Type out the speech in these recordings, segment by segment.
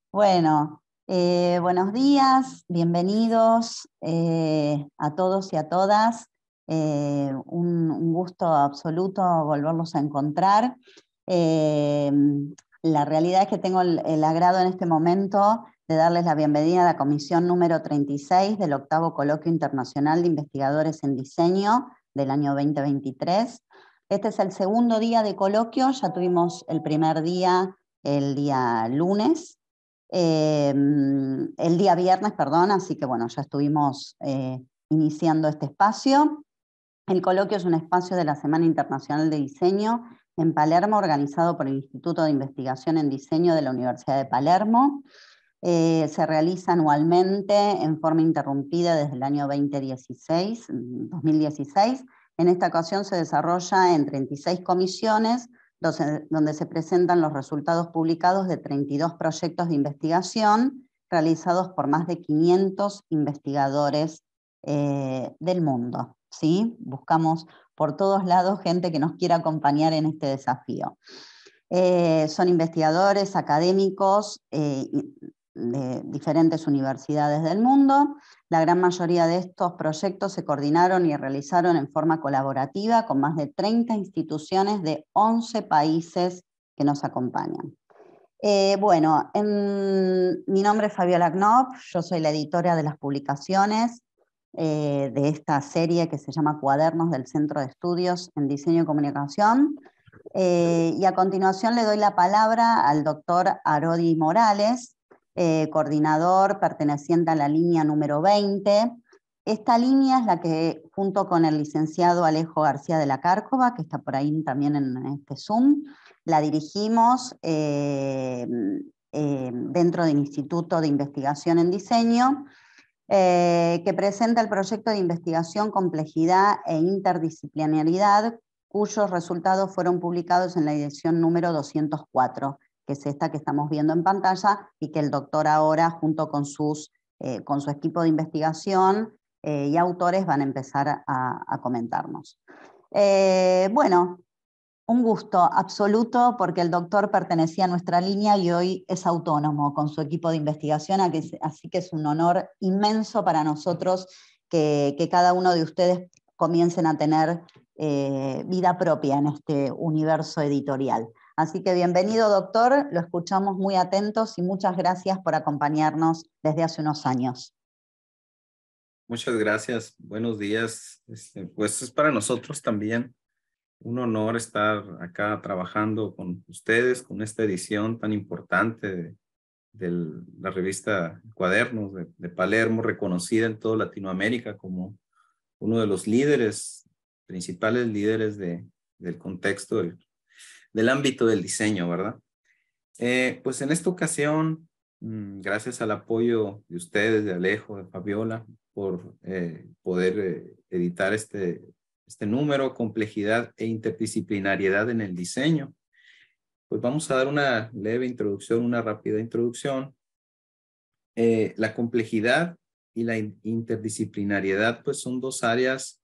Bueno, buenos días, bienvenidos a todos y a todas. Un gusto absoluto volverlos a encontrar. Eh, la realidad es que tengo el agrado en este momento de darles la bienvenida a la comisión número 36 del octavo Coloquio Internacional de Investigadores en Diseño del año 2023. Este es el segundo día de coloquio, ya tuvimos el primer día el día lunes. El día viernes, perdón, así que bueno, ya estuvimos iniciando este espacio. El coloquio es un espacio de la Semana Internacional de Diseño en Palermo, organizado por el Instituto de Investigación en Diseño de la Universidad de Palermo. Se realiza anualmente en forma interrumpida desde el año 2016. En esta ocasión se desarrolla en 36 comisiones, donde se presentan los resultados publicados de 32 proyectos de investigación realizados por más de 500 investigadores del mundo. ¿Sí? Buscamos por todos lados gente que nos quiera acompañar en este desafío. Son investigadores, académicos de diferentes universidades del mundo. La gran mayoría de estos proyectos se coordinaron y realizaron en forma colaborativa con más de 30 instituciones de 11 países que nos acompañan. Mi nombre es Fabiola Knopf, yo soy la editora de las publicaciones de esta serie que se llama Cuadernos del Centro de Estudios en Diseño y Comunicación. Y a continuación le doy la palabra al doctor Arodi Morales, coordinador perteneciente a la línea número 20. Esta línea es la que, junto con el licenciado Alejo García de la Cárcova, que está por ahí también en este Zoom, la dirigimos dentro del Instituto de Investigación en Diseño, que presenta el proyecto de investigación Complejidad e Interdisciplinariedad, cuyos resultados fueron publicados en la edición número 204, que es esta que estamos viendo en pantalla y que el doctor ahora, junto con su equipo de investigación y autores, van a empezar a comentarnos. Bueno, un gusto absoluto porque el doctor pertenecía a nuestra línea y hoy es autónomo con su equipo de investigación, así que es un honor inmenso para nosotros que cada uno de ustedes comiencen a tener vida propia en este universo editorial. Así que bienvenido, doctor, lo escuchamos muy atentos y muchas gracias por acompañarnos desde hace unos años. Muchas gracias, buenos días. Pues es para nosotros también un honor estar acá trabajando con ustedes, con esta edición tan importante de la revista Cuadernos de Palermo, reconocida en toda Latinoamérica como uno de los líderes, principales líderes del contexto del ámbito del diseño, ¿verdad? Pues en esta ocasión, gracias al apoyo de ustedes, de Alejo, de Fabiola, por poder editar este número, complejidad e interdisciplinariedad en el diseño. Pues vamos a dar una leve introducción, una rápida introducción. La complejidad y la interdisciplinariedad pues son dos áreas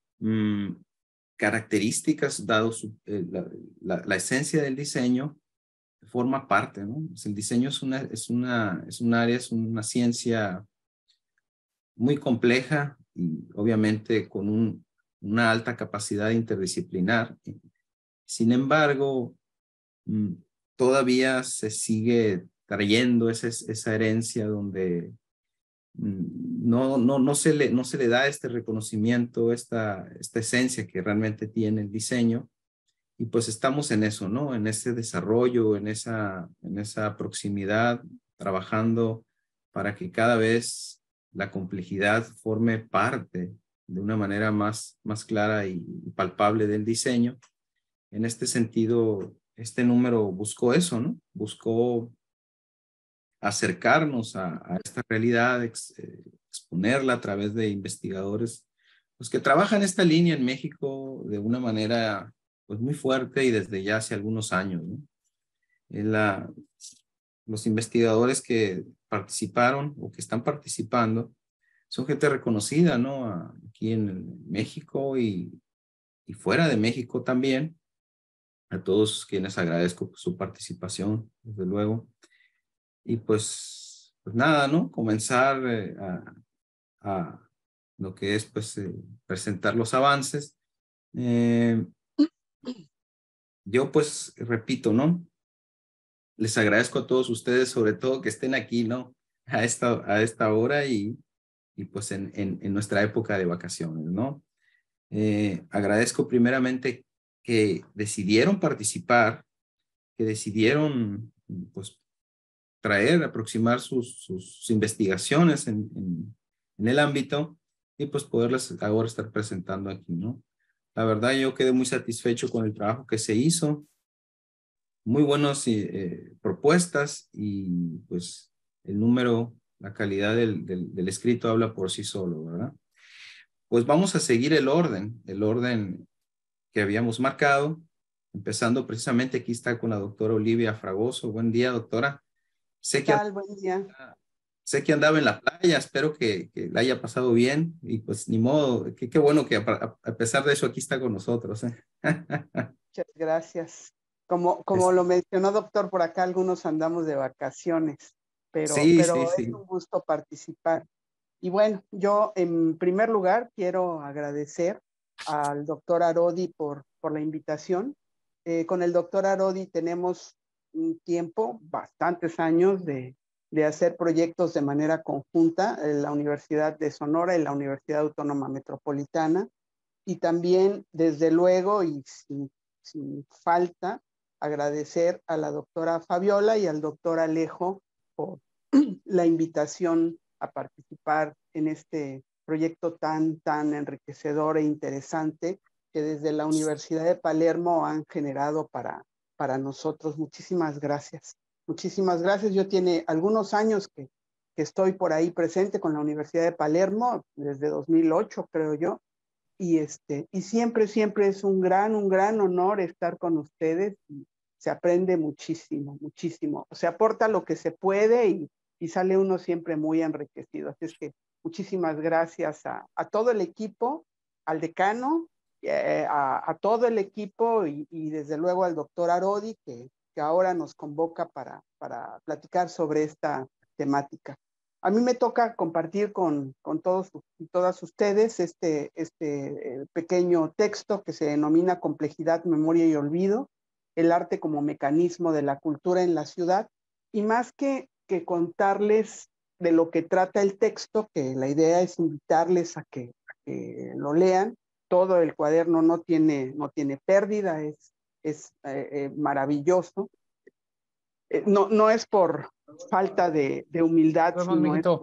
características, dado la esencia del diseño, forma parte, ¿no? Pues el diseño es un área, es una ciencia muy compleja y obviamente con una alta capacidad interdisciplinar. Sin embargo, todavía se sigue trayendo esa herencia donde no se le da este reconocimiento, esta esencia que realmente tiene el diseño. Y pues estamos en eso, ¿no? En ese desarrollo, en esa proximidad, trabajando para que cada vez la complejidad forme parte de una manera más clara y palpable del diseño. En este sentido, este número buscó eso, ¿no? Buscó acercarnos a esta realidad, exponerla a través de investigadores pues, que trabajan esta línea en México de una manera pues, muy fuerte y desde ya hace algunos años, ¿no? Los investigadores que participaron o que están participando son gente reconocida, ¿no? Aquí en México y fuera de México también. A todos quienes agradezco su participación, desde luego. Y pues nada, ¿no? Comenzar a lo que es pues presentar los avances. Eh, yo pues repito, ¿no? Les agradezco a todos ustedes, sobre todo que estén aquí, ¿no? A esta hora y pues en nuestra época de vacaciones, ¿no? Agradezco primeramente que decidieron participar, que decidieron pues traer, aproximar sus investigaciones en el ámbito y pues poderlas ahora estar presentando aquí, ¿no? La verdad yo quedé muy satisfecho con el trabajo que se hizo, muy buenas propuestas y pues el número, la calidad del escrito habla por sí solo, ¿verdad? Pues vamos a seguir el orden que habíamos marcado, empezando precisamente aquí está con la doctora Olivia Fragoso. Buen día, doctora. ¿Qué Sé que, tal? Buen día. sé que andaba en la playa, espero que la haya pasado bien y pues ni modo, qué bueno que a pesar de eso aquí está con nosotros. Muchas gracias. Como Es- lo mencionó doctor, por acá algunos andamos de vacaciones, sí, sí, pero es sí. un gusto participar. Y bueno, yo en primer lugar quiero agradecer al doctor Arodi por la invitación. Con el doctor Arodi tenemos un tiempo, bastantes años de hacer proyectos de manera conjunta en la Universidad de Sonora y la Universidad Autónoma Metropolitana. Y también, desde luego, y sin falta, agradecer a la doctora Fabiola y al doctor Alejo por la invitación a participar en este proyecto tan enriquecedor e interesante que desde la Universidad de Palermo han generado para nosotros. Muchísimas gracias. Muchísimas gracias. Yo tiene algunos años que estoy por ahí presente con la Universidad de Palermo, desde 2008, creo yo, y siempre es un gran honor estar con ustedes. Y se aprende muchísimo, muchísimo. Se aporta lo que se puede y sale uno siempre muy enriquecido. Así es que muchísimas gracias a todo el equipo, al decano, a todo el equipo y desde luego al doctor Arodi que ahora nos convoca para platicar sobre esta temática. A mí me toca compartir con todos y todas ustedes este pequeño texto que se denomina Complejidad, Memoria y Olvido, el arte como mecanismo de la cultura en la ciudad. Y más que contarles de lo que trata el texto, que la idea es invitarles a que lo lean. Todo el cuaderno no tiene pérdida, es maravilloso. No es por falta de humildad, sino es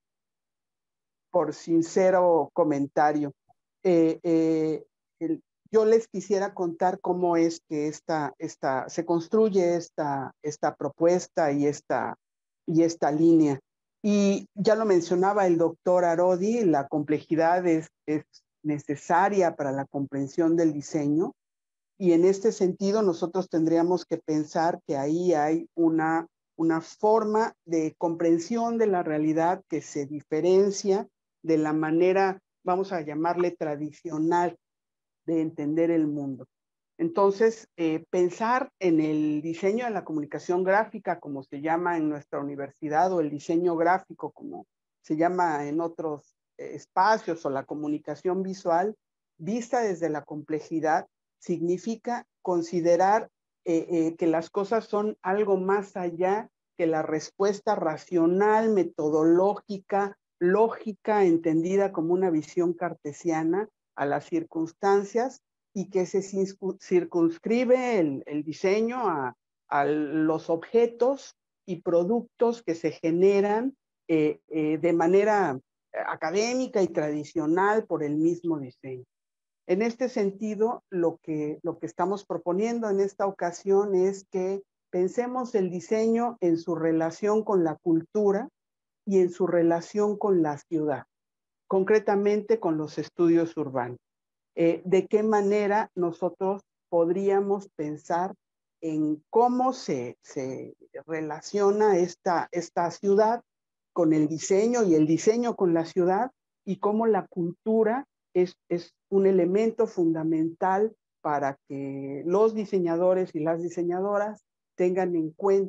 por sincero comentario. Eh, eh, el, yo les quisiera contar cómo es que se construye esta propuesta y esta línea. Y ya lo mencionaba el doctor Arodi, la complejidad es necesaria para la comprensión del diseño. Y en este sentido, nosotros tendríamos que pensar que ahí hay una forma de comprensión de la realidad que se diferencia de la manera, vamos a llamarle tradicional, de entender el mundo. Entonces, pensar en el diseño de la comunicación gráfica, como se llama en nuestra universidad, o el diseño gráfico, como se llama en otros espacios, o la comunicación visual, vista desde la complejidad, significa considerar que las cosas son algo más allá que la respuesta racional, metodológica, lógica, entendida como una visión cartesiana a las circunstancias, y que se circunscribe el diseño a los objetos y productos que se generan de manera académica y tradicional por el mismo diseño. En este sentido, lo que estamos proponiendo en esta ocasión es que pensemos el diseño en su relación con la cultura y en su relación con la ciudad, concretamente con los estudios urbanos. De qué manera nosotros podríamos pensar en cómo se relaciona esta ciudad con el diseño y el diseño con la ciudad, y cómo la cultura es un elemento fundamental para que los diseñadores y las diseñadoras tengan en cuenta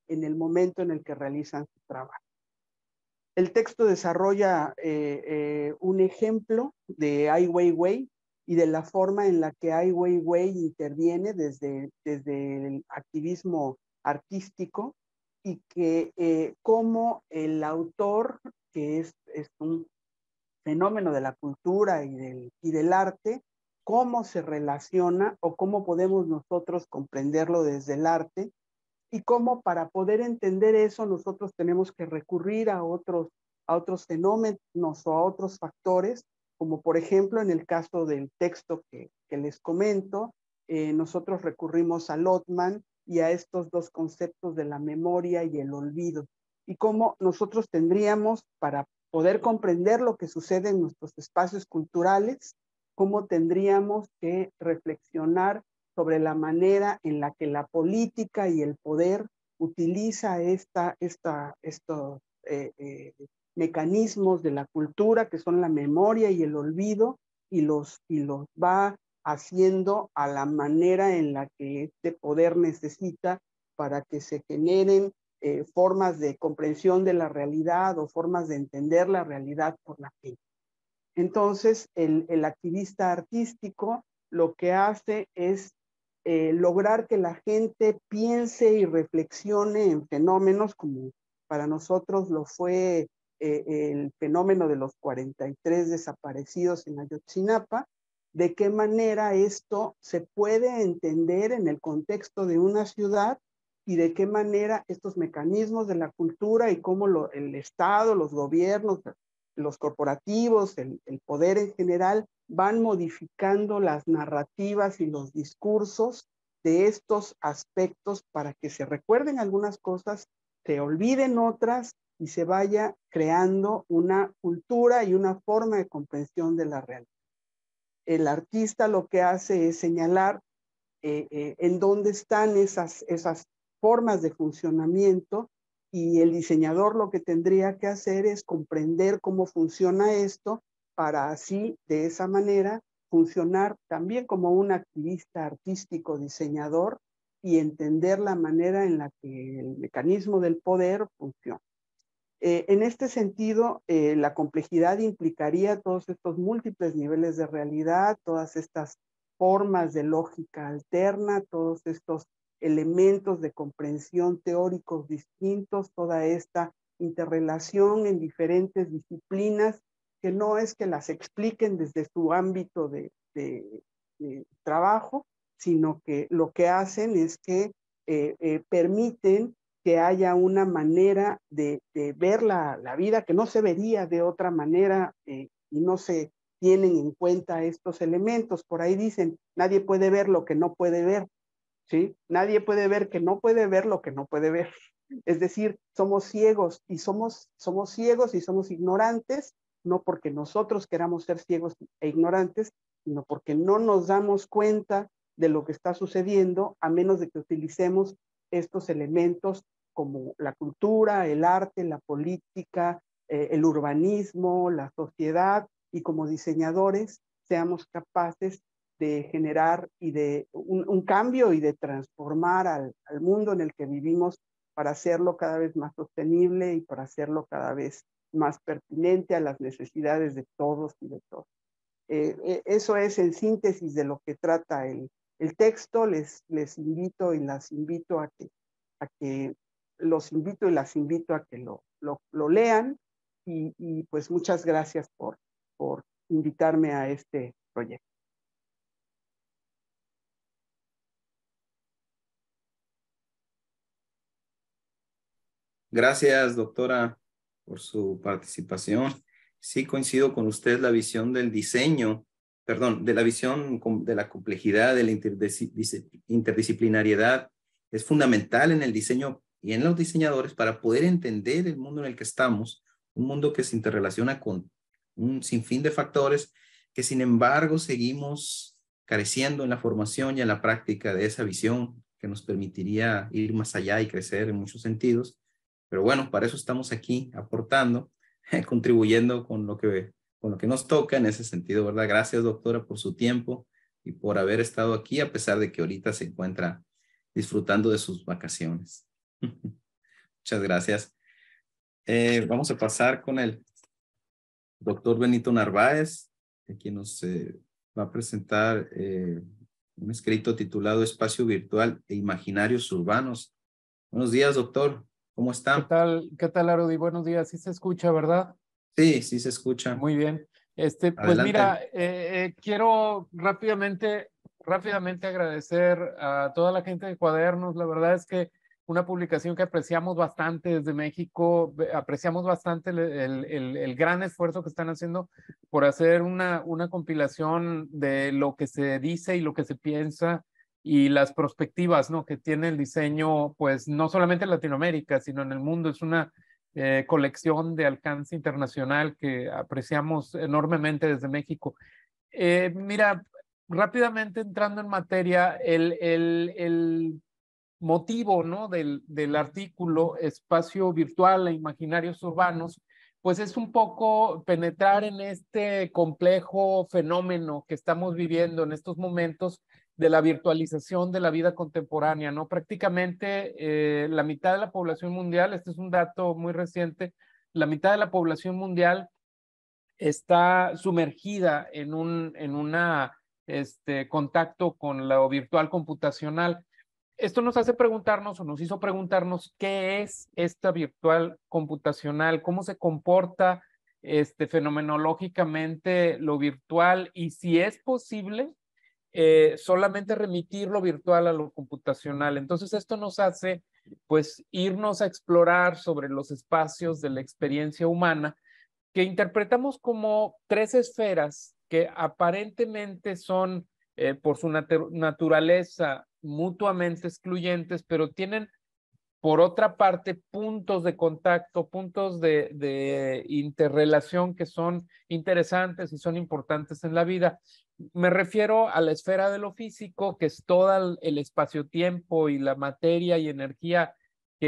en el momento en el que realizan su trabajo. El texto desarrolla un ejemplo de Ai Weiwei y de la forma en la que Ai Weiwei interviene desde el activismo artístico, y que cómo el autor, que es un fenómeno de la cultura y del arte, cómo se relaciona o cómo podemos nosotros comprenderlo desde el arte, y cómo para poder entender eso nosotros tenemos que recurrir a otros fenómenos o a otros factores, como por ejemplo en el caso del texto que les comento, nosotros recurrimos a Lotman y a estos dos conceptos de la memoria y el olvido, y cómo nosotros tendríamos, para poder comprender lo que sucede en nuestros espacios culturales, cómo tendríamos que reflexionar sobre la manera en la que la política y el poder utiliza estos mecanismos de la cultura, que son la memoria y el olvido, y los va haciendo a la manera en la que este poder necesita para que se generen formas de comprensión de la realidad o formas de entender la realidad por la gente. Entonces, el activista artístico lo que hace es lograr que la gente piense y reflexione en fenómenos como para nosotros lo fue el fenómeno de los 43 desaparecidos en Ayotzinapa, de qué manera esto se puede entender en el contexto de una ciudad y de qué manera estos mecanismos de la cultura y cómo el Estado, los gobiernos, los corporativos, el poder en general, van modificando las narrativas y los discursos de estos aspectos para que se recuerden algunas cosas, se olviden otras y se vaya creando una cultura y una forma de comprensión de la realidad. El artista lo que hace es señalar en dónde están esas formas de funcionamiento, y el diseñador lo que tendría que hacer es comprender cómo funciona esto para así, de esa manera, funcionar también como un activista artístico diseñador y entender la manera en la que el mecanismo del poder funciona. En este sentido, la complejidad implicaría todos estos múltiples niveles de realidad, todas estas formas de lógica alterna, todos estos elementos de comprensión teóricos distintos, toda esta interrelación en diferentes disciplinas, que no es que las expliquen desde su ámbito de trabajo, sino que lo que hacen es que permiten que haya una manera de ver la vida que no se vería de otra manera, y no se tienen en cuenta estos elementos. Por ahí dicen, nadie puede ver lo que no puede ver, ¿sí? Nadie puede ver que no puede ver lo que no puede ver. Es decir, somos ciegos y somos ciegos y somos ignorantes, no porque nosotros queramos ser ciegos e ignorantes, sino porque no nos damos cuenta de lo que está sucediendo, a menos de que utilicemos estos elementos como la cultura, el arte, la política, el urbanismo, la sociedad, y como diseñadores seamos capaces de generar y de un cambio y de transformar al mundo en el que vivimos, para hacerlo cada vez más sostenible y para hacerlo cada vez más pertinente a las necesidades de todos y de todos. Eso es en síntesis de lo que trata el texto. Les invito y las invito a que los invito y las invito a que lo lean, y pues muchas gracias por invitarme a este proyecto. Gracias, doctora, por su participación. Sí, coincido con usted, la visión del diseño, perdón, de la visión de la complejidad, de la interdisciplinariedad, es fundamental en el diseño y en los diseñadores para poder entender el mundo en el que estamos, un mundo que se interrelaciona con un sinfín de factores que, sin embargo, seguimos careciendo en la formación y en la práctica de esa visión que nos permitiría ir más allá y crecer en muchos sentidos. Pero bueno, para eso estamos aquí aportando, contribuyendo con lo que nos toca en ese sentido, ¿verdad? Gracias, doctora, por su tiempo y por haber estado aquí, a pesar de que ahorita se encuentra disfrutando de sus vacaciones. Muchas gracias. Vamos a pasar con el doctor Benito Narváez, quien nos va a presentar un escrito titulado Espacio Virtual e Imaginarios Urbanos. Buenos días, doctor. ¿Cómo está? ¿Qué tal, Arodi? Buenos días. Sí se escucha, ¿verdad? Sí, sí se escucha. Muy bien. Pues Adelante. mira, quiero rápidamente agradecer a toda la gente de Cuadernos. La verdad es que una publicación que apreciamos bastante desde México, apreciamos bastante el gran esfuerzo que están haciendo por hacer una compilación de lo que se dice y lo que se piensa y las perspectivas, ¿no?, que tiene el diseño, pues no solamente en Latinoamérica, sino en el mundo. Es una colección de alcance internacional que apreciamos enormemente desde México. Mira, rápidamente entrando en materia, el motivo, ¿no?, del artículo Espacio Virtual e Imaginarios Urbanos, pues es un poco penetrar en este complejo fenómeno que estamos viviendo en estos momentos de la virtualización de la vida contemporánea, ¿no? Prácticamente la mitad de la población mundial, este es un dato muy reciente, la mitad de la población mundial está sumergida en un contacto con lo virtual computacional. Esto nos hace preguntarnos, o nos hizo preguntarnos, ¿qué es esta virtual computacional? ¿Cómo se comporta fenomenológicamente lo virtual? Y si es posible solamente remitir lo virtual a lo computacional. Entonces esto nos hace pues irnos a explorar sobre los espacios de la experiencia humana que interpretamos como tres esferas que aparentemente son por su naturaleza mutuamente excluyentes, pero tienen por otra parte puntos de contacto, puntos de interrelación que son interesantes y son importantes en la vida. Me refiero a la esfera de lo físico, que es todo el espacio-tiempo y la materia y energía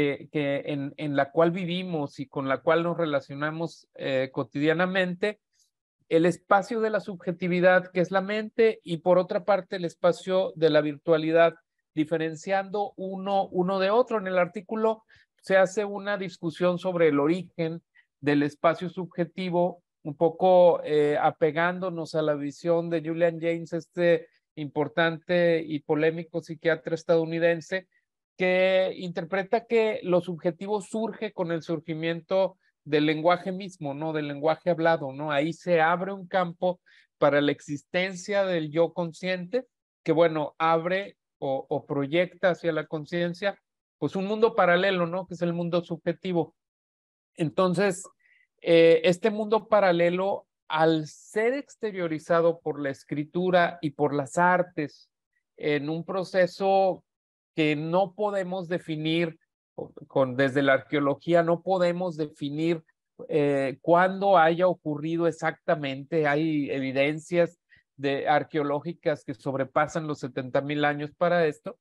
en la cual vivimos y con la cual nos relacionamos cotidianamente, el espacio de la subjetividad, que es la mente, y por otra parte el espacio de la virtualidad, diferenciando uno de otro. En el artículo se hace una discusión sobre el origen del espacio subjetivo, un poco apegándonos a la visión de Julian James, este importante y polémico psiquiatra estadounidense, que interpreta que lo subjetivo surge con el surgimiento del lenguaje mismo, ¿no?, del lenguaje hablado, ¿no? Ahí se abre un campo para la existencia del yo consciente, que bueno, abre o proyecta hacia la conciencia, pues un mundo paralelo, ¿no?, que es el mundo subjetivo. Entonces, este mundo paralelo, al ser exteriorizado por la escritura y por las artes, en un proceso que no podemos definir, desde la arqueología no podemos definir cuándo haya ocurrido exactamente. Hay evidencias arqueológicas que sobrepasan los 70,000 años para esto.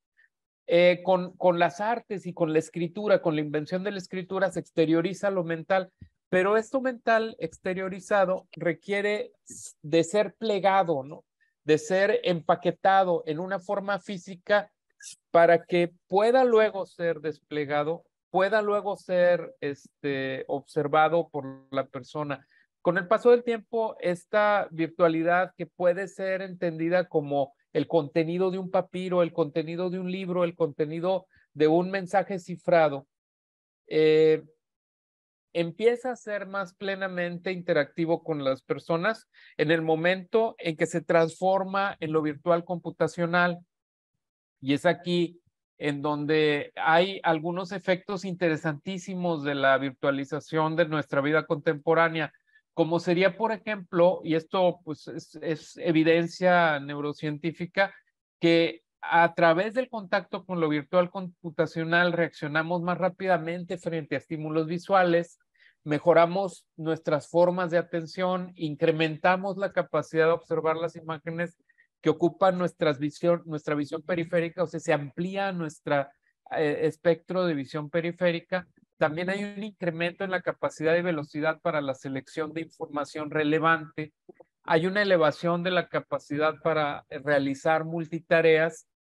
Con las artes y con la escritura, con la invención de la escritura, se exterioriza lo mental, pero esto mental exteriorizado requiere de ser plegado, ¿no?, de ser empaquetado en una forma física para que pueda luego ser desplegado, pueda luego ser observado por la persona. Con el paso del tiempo, esta virtualidad, que puede ser entendida como el contenido de un papiro, el contenido de un libro, el contenido de un mensaje cifrado, empieza a ser más plenamente interactivo con las personas en el momento en que se transforma en lo virtual computacional. Y es aquí en donde hay algunos efectos interesantísimos de la virtualización de nuestra vida contemporánea, como sería, por ejemplo, y esto pues es evidencia neurocientífica, que a través del contacto con lo virtual computacional reaccionamos más rápidamente frente a estímulos visuales, mejoramos nuestras formas de atención, incrementamos la capacidad de observar las imágenes que ocupan nuestra visión periférica, o sea, se amplía nuestro espectro de visión periférica. También hay un incremento en la capacidad y velocidad para la selección de información relevante. Hay una elevación de la capacidad para realizar multitareas.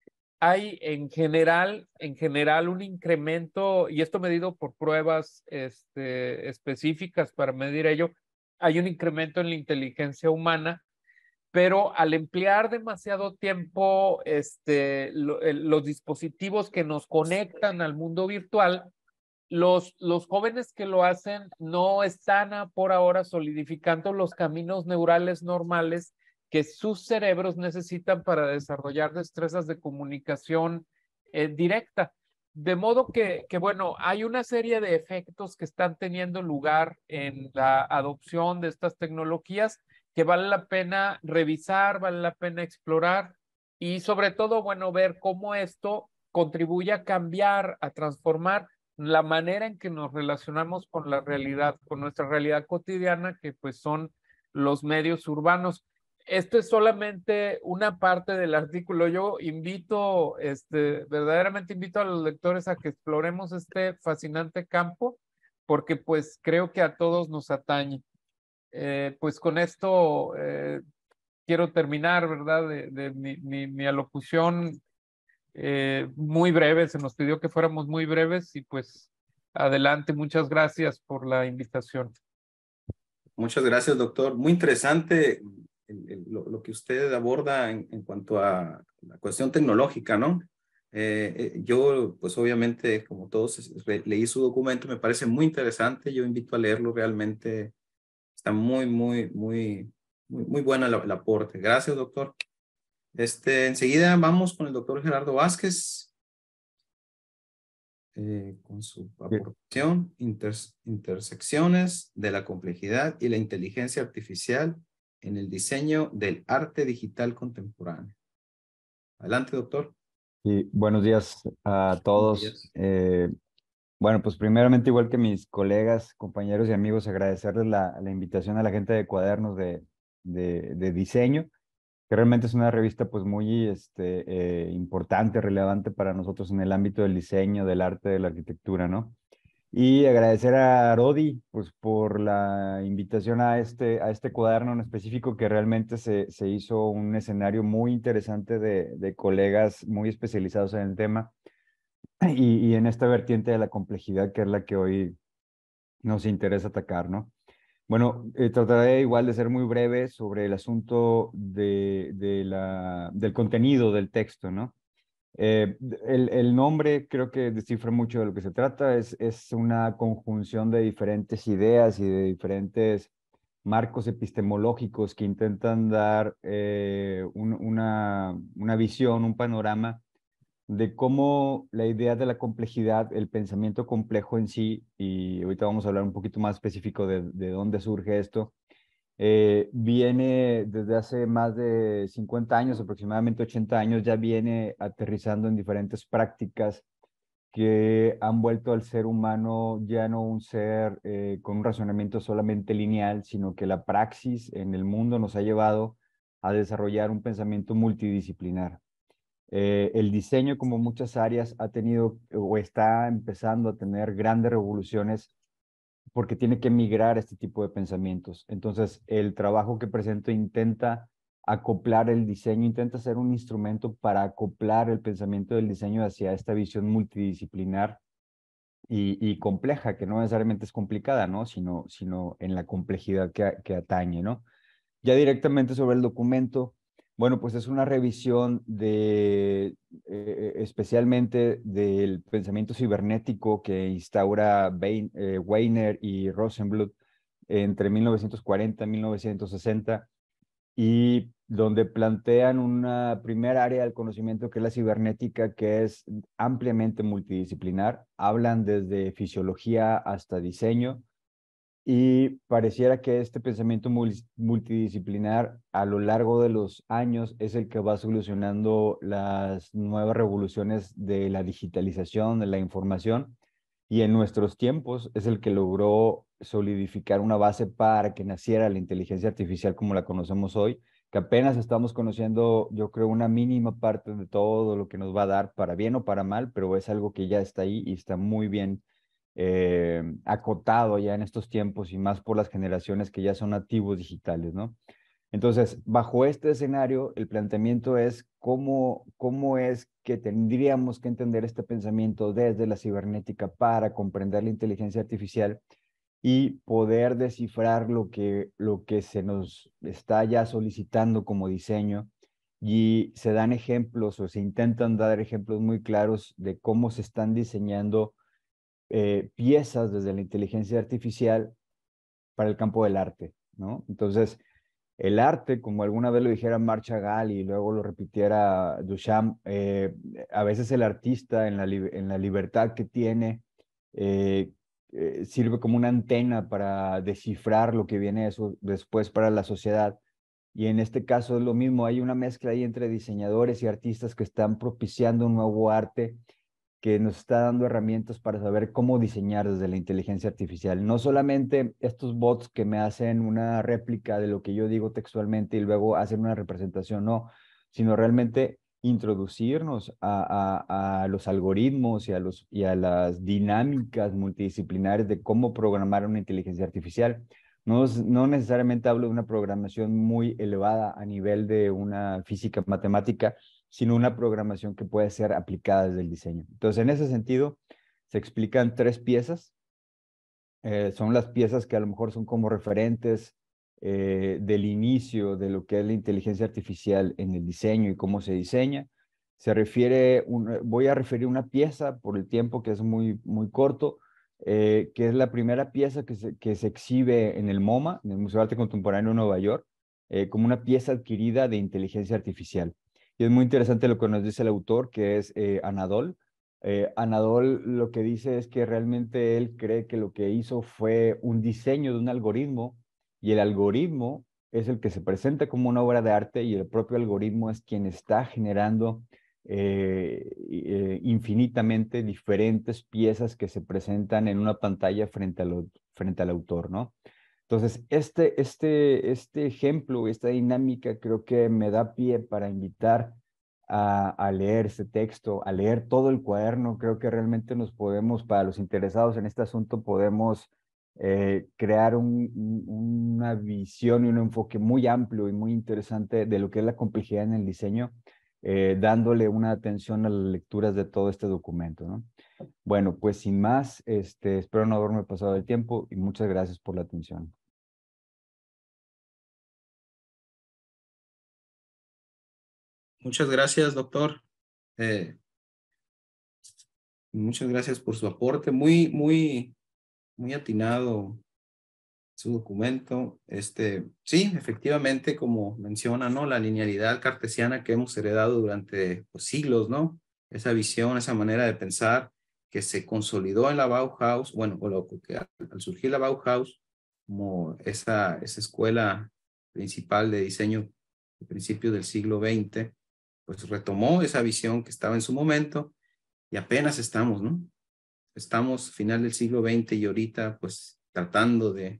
hay en general un incremento, y esto medido por pruebas específicas para medir ello, hay un incremento en la inteligencia humana, pero al emplear demasiado tiempo los dispositivos que nos conectan al mundo virtual, los jóvenes que lo hacen no están por ahora solidificando los caminos neurales normales que sus cerebros necesitan para desarrollar destrezas de comunicación directa. De modo que, bueno, hay una serie de efectos que están teniendo lugar en la adopción de estas tecnologías que vale la pena revisar, vale la pena explorar y sobre todo, bueno, ver cómo esto contribuye a cambiar, a transformar la manera en que nos relacionamos con la realidad, con nuestra realidad cotidiana, que pues son los medios urbanos. Esto es solamente una parte del artículo. Yo invito, verdaderamente invito a los lectores a que exploremos este fascinante campo, porque pues creo que a todos nos atañe. Pues con esto quiero terminar, ¿verdad? De mi alocución muy breve. Se nos pidió que fuéramos muy breves y pues adelante. Muchas gracias por la invitación. Muchas gracias, doctor. Muy interesante lo que usted aborda en cuanto a la cuestión tecnológica, ¿no? Yo, pues obviamente, como todos, leí su documento, me parece muy interesante. Yo invito a leerlo realmente. Está muy buena el aporte. Gracias, doctor. Enseguida vamos con el doctor Gerardo Vázquez. Con su aportación, intersecciones de la complejidad y la inteligencia artificial en el diseño del arte digital contemporáneo. Adelante, doctor. Y buenos días a todos. Buenos días. Bueno, pues primeramente, igual que mis colegas, compañeros y amigos, agradecerles la invitación a la gente de Cuadernos de Diseño, que realmente es una revista pues muy importante, relevante para nosotros en el ámbito del diseño, del arte, de la arquitectura, ¿no? Y agradecer a Rodi pues por la invitación a este cuaderno en específico, que realmente se hizo un escenario muy interesante de colegas muy especializados en el tema y en esta vertiente de la complejidad, que es la que hoy nos interesa atacar, ¿no? Bueno, trataré igual de ser muy breve sobre el asunto del contenido del texto, ¿no? El nombre creo que descifra mucho de lo que se trata. Es una conjunción de diferentes ideas y de diferentes marcos epistemológicos que intentan dar una visión, un panorama de cómo la idea de la complejidad, el pensamiento complejo en sí, y ahorita vamos a hablar un poquito más específico de dónde surge esto, viene desde hace más de 50 años, aproximadamente 80 años, ya viene aterrizando en diferentes prácticas que han vuelto al ser humano ya no un ser con un razonamiento solamente lineal, sino que la praxis en el mundo nos ha llevado a desarrollar un pensamiento multidisciplinar. El diseño, como muchas áreas, ha tenido o está empezando a tener grandes revoluciones porque tiene que migrar a este tipo de pensamientos. Entonces, el trabajo que presento intenta acoplar el diseño, intenta ser un instrumento para acoplar el pensamiento del diseño hacia esta visión multidisciplinar y compleja, que no necesariamente es complicada, ¿no? Sino en la complejidad que atañe, ¿no? Ya directamente sobre el documento, bueno, pues es una revisión especialmente del pensamiento cibernético que instaura Weiner y Rosenbluth entre 1940 y 1960, y donde plantean una primera área del conocimiento que es la cibernética, que es ampliamente multidisciplinar. Hablan desde fisiología hasta diseño, y pareciera que este pensamiento multidisciplinar a lo largo de los años es el que va solucionando las nuevas revoluciones de la digitalización, de la información, y en nuestros tiempos es el que logró solidificar una base para que naciera la inteligencia artificial como la conocemos hoy, que apenas estamos conociendo, yo creo, una mínima parte de todo lo que nos va a dar, para bien o para mal, pero es algo que ya está ahí y está muy bien acotado ya en estos tiempos, y más por las generaciones que ya son nativos digitales, ¿no? Entonces, bajo este escenario, el planteamiento es cómo es que tendríamos que entender este pensamiento desde la cibernética para comprender la inteligencia artificial y poder descifrar lo que se nos está ya solicitando como diseño. Y se dan ejemplos o se intentan dar ejemplos muy claros de cómo se están diseñando piezas desde la inteligencia artificial para el campo del arte, ¿no? Entonces, el arte, como alguna vez lo dijera Marc Chagall y luego lo repitiera Duchamp, a veces el artista en la libertad que tiene sirve como una antena para descifrar lo que viene eso después para la sociedad. Y en este caso es lo mismo, hay una mezcla ahí entre diseñadores y artistas que están propiciando un nuevo arte que nos está dando herramientas para saber cómo diseñar desde la inteligencia artificial. No solamente estos bots que me hacen una réplica de lo que yo digo textualmente y luego hacen una representación, no, sino realmente introducirnos a los algoritmos y a las dinámicas multidisciplinares de cómo programar una inteligencia artificial. No necesariamente hablo de una programación muy elevada a nivel de una física matemática, sino una programación que puede ser aplicada desde el diseño. Entonces, en ese sentido, se explican 3 piezas. Son las piezas que a lo mejor son como referentes del inicio de lo que es la inteligencia artificial en el diseño y cómo se diseña. Voy a referir una pieza por el tiempo que es muy, muy corto, que es la primera pieza que se exhibe en el MoMA, en el Museo de Arte Contemporáneo de Nueva York, como una pieza adquirida de inteligencia artificial. Y es muy interesante lo que nos dice el autor, que es Anadol. Anadol lo que dice es que realmente él cree que lo que hizo fue un diseño de un algoritmo y el algoritmo es el que se presenta como una obra de arte y el propio algoritmo es quien está generando infinitamente diferentes piezas que se presentan en una pantalla frente al autor, ¿no? Entonces, este ejemplo, esta dinámica creo que me da pie para invitar a leer este texto, a leer todo el cuaderno. Creo que realmente nos podemos, para los interesados en este asunto, podemos crear una visión y un enfoque muy amplio y muy interesante de lo que es la complejidad en el diseño, dándole una atención a las lecturas de todo este documento, ¿no? Bueno, pues sin más, espero no haberme pasado el tiempo y muchas gracias por la atención. Muchas gracias, doctor. Muchas gracias por su aporte. Muy atinado su documento. Sí, efectivamente, como menciona, ¿no? La linealidad cartesiana que hemos heredado durante pues, siglos, ¿no? Esa visión, esa manera de pensar que se consolidó en la Bauhaus, bueno, que al surgir la Bauhaus, como esa escuela principal de diseño de principios del siglo XX, pues retomó esa visión que estaba en su momento y apenas estamos, ¿no? Estamos final del siglo XX y ahorita pues tratando de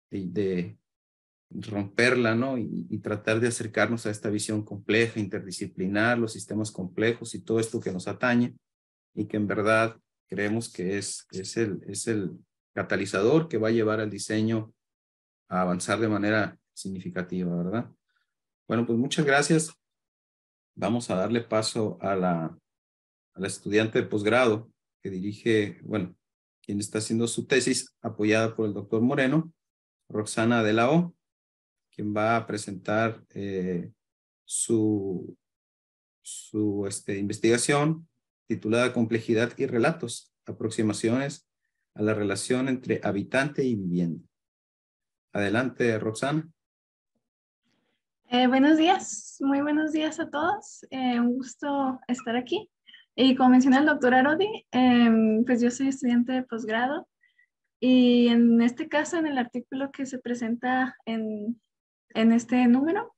romperla, ¿no? Y tratar de acercarnos a esta visión compleja, interdisciplinar, los sistemas complejos y todo esto que nos atañe y que en verdad creemos que es el catalizador que va a llevar al diseño a avanzar de manera significativa, ¿verdad? Bueno, pues muchas gracias. Vamos a darle paso a la estudiante de posgrado que dirige, bueno, quien está haciendo su tesis apoyada por el doctor Moreno, Roxana de la O, quien va a presentar su investigación titulada Complejidad y Relatos, aproximaciones a la relación entre habitante y vivienda. Adelante, Roxana. Buenos días, muy buenos días a todos. Un gusto estar aquí. Y como mencionó el doctor Arodi, pues yo soy estudiante de posgrado y en este caso, en el artículo que se presenta en este número,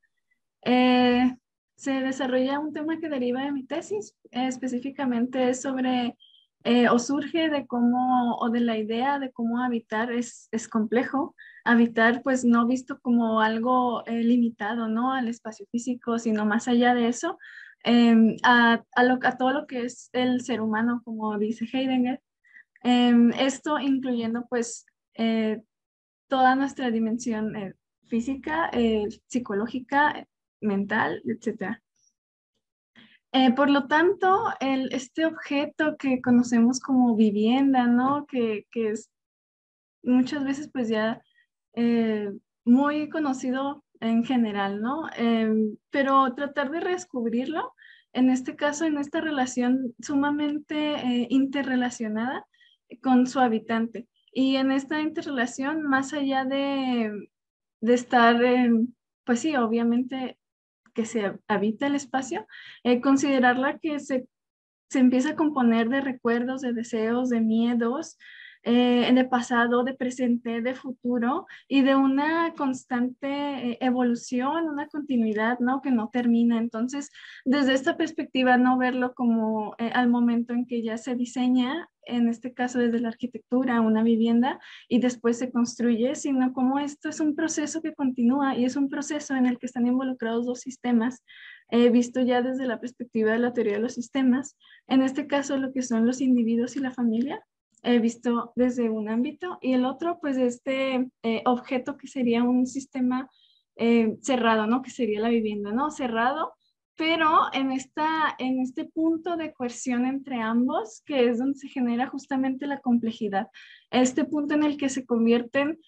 se desarrolla un tema que deriva de mi tesis, específicamente es sobre, o surge de cómo, o de la idea de cómo habitar es complejo. Habitar, pues no visto como algo limitado, ¿no? Al espacio físico, sino más allá de eso, a todo lo que es el ser humano, como dice Heidegger. Esto incluyendo, pues, toda nuestra dimensión física, psicológica, mental, etc. Por lo tanto, este objeto que conocemos como vivienda, ¿no? Que es muchas veces pues ya muy conocido en general, ¿no? Pero tratar de redescubrirlo, en este caso, en esta relación sumamente interrelacionada con su habitante. Y en esta interrelación, más allá de estar, pues sí, obviamente que se habita el espacio, considerarla que se empieza a componer de recuerdos, de deseos, de miedos, de pasado, de presente, de futuro y de una constante evolución, una continuidad, ¿no? Que no termina. Entonces, desde esta perspectiva, no verlo como al momento en que ya se diseña, en este caso desde la arquitectura, una vivienda y después se construye, sino como esto es un proceso que continúa y es un proceso en el que están involucrados dos sistemas, visto ya desde la perspectiva de la teoría de los sistemas. En este caso, lo que son los individuos y la familia, he visto desde un ámbito, y el otro, pues, este objeto que sería un sistema cerrado, ¿no? Que sería la vivienda, ¿no? Cerrado, pero en este punto de coerción entre ambos, que es donde se genera justamente la complejidad. Este punto en el que se convierten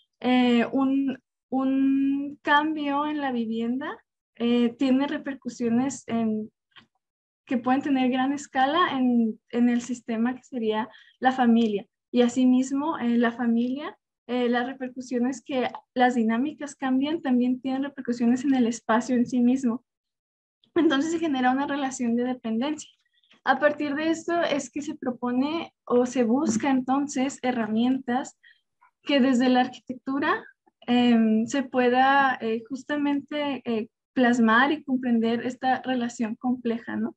un cambio en la vivienda, tiene repercusiones que pueden tener gran escala en el sistema que sería la familia. Y asimismo, la familia, las repercusiones que las dinámicas cambian, también tienen repercusiones en el espacio en sí mismo. Entonces se genera una relación de dependencia. A partir de esto es que se propone o se busca entonces herramientas que desde la arquitectura se pueda justamente plasmar y comprender esta relación compleja, ¿no?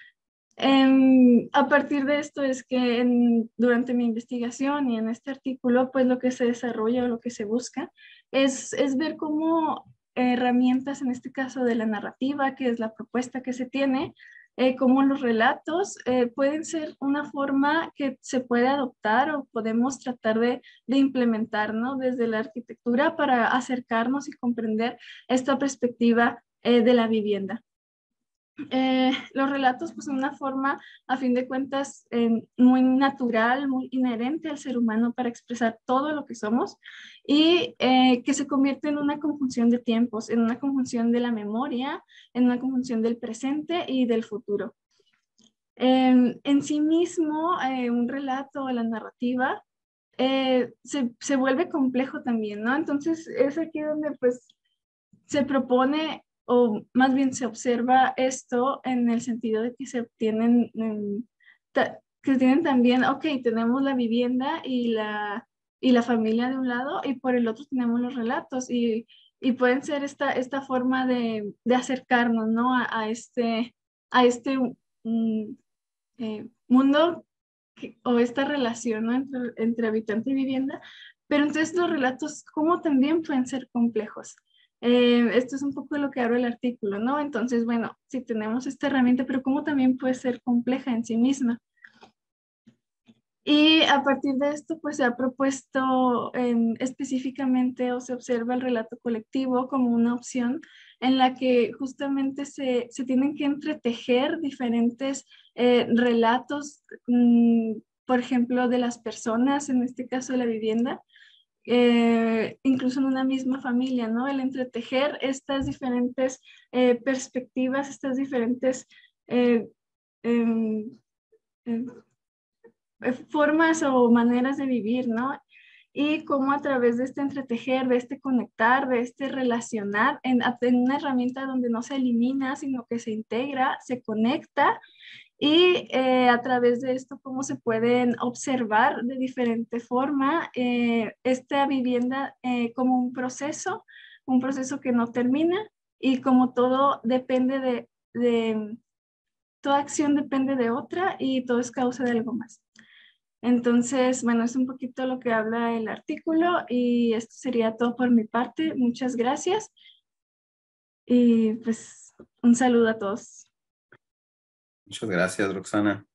A partir de esto es que durante mi investigación y en este artículo, pues lo que se desarrolla o lo que se busca es ver cómo herramientas, en este caso de la narrativa, que es la propuesta que se tiene, cómo los relatos pueden ser una forma que se puede adoptar o podemos tratar de implementar, ¿no? Desde la arquitectura para acercarnos y comprender esta perspectiva de la vivienda. Los relatos pues son una forma a fin de cuentas muy natural, muy inherente al ser humano para expresar todo lo que somos y que se convierte en una conjunción de tiempos, en una conjunción de la memoria, en una conjunción del presente y del futuro. En sí mismo, un relato o la narrativa se vuelve complejo también, ¿no? Entonces es aquí donde pues se propone o más bien se observa esto en el sentido de que se obtienen, que tienen también, ok, tenemos la vivienda y la familia de un lado y por el otro tenemos los relatos y pueden ser esta forma de acercarnos, ¿no? a este mundo o esta relación, ¿no? entre habitante y vivienda, pero entonces los relatos como también pueden ser complejos. Esto es un poco lo que habla el artículo, ¿no? Entonces, bueno, si tenemos esta herramienta, pero cómo también puede ser compleja en sí misma. Y a partir de esto, pues se ha propuesto específicamente o se observa el relato colectivo como una opción en la que justamente se tienen que entretejer diferentes relatos, por ejemplo, de las personas, en este caso de la vivienda, incluso en una misma familia, ¿no? El entretejer estas diferentes perspectivas, estas diferentes eh, em, em, formas o maneras de vivir, ¿no? Y cómo a través de este entretejer, de este conectar, de este relacionar, en una herramienta donde no se elimina, sino que se integra, se conecta, y a través de esto cómo se pueden observar de diferente forma esta vivienda como un proceso que no termina y como todo depende toda acción depende de otra y todo es causa de algo más. Entonces, bueno, es un poquito lo que habla el artículo y esto sería todo por mi parte. Muchas gracias y pues un saludo a todos. Muchas gracias, Roxana.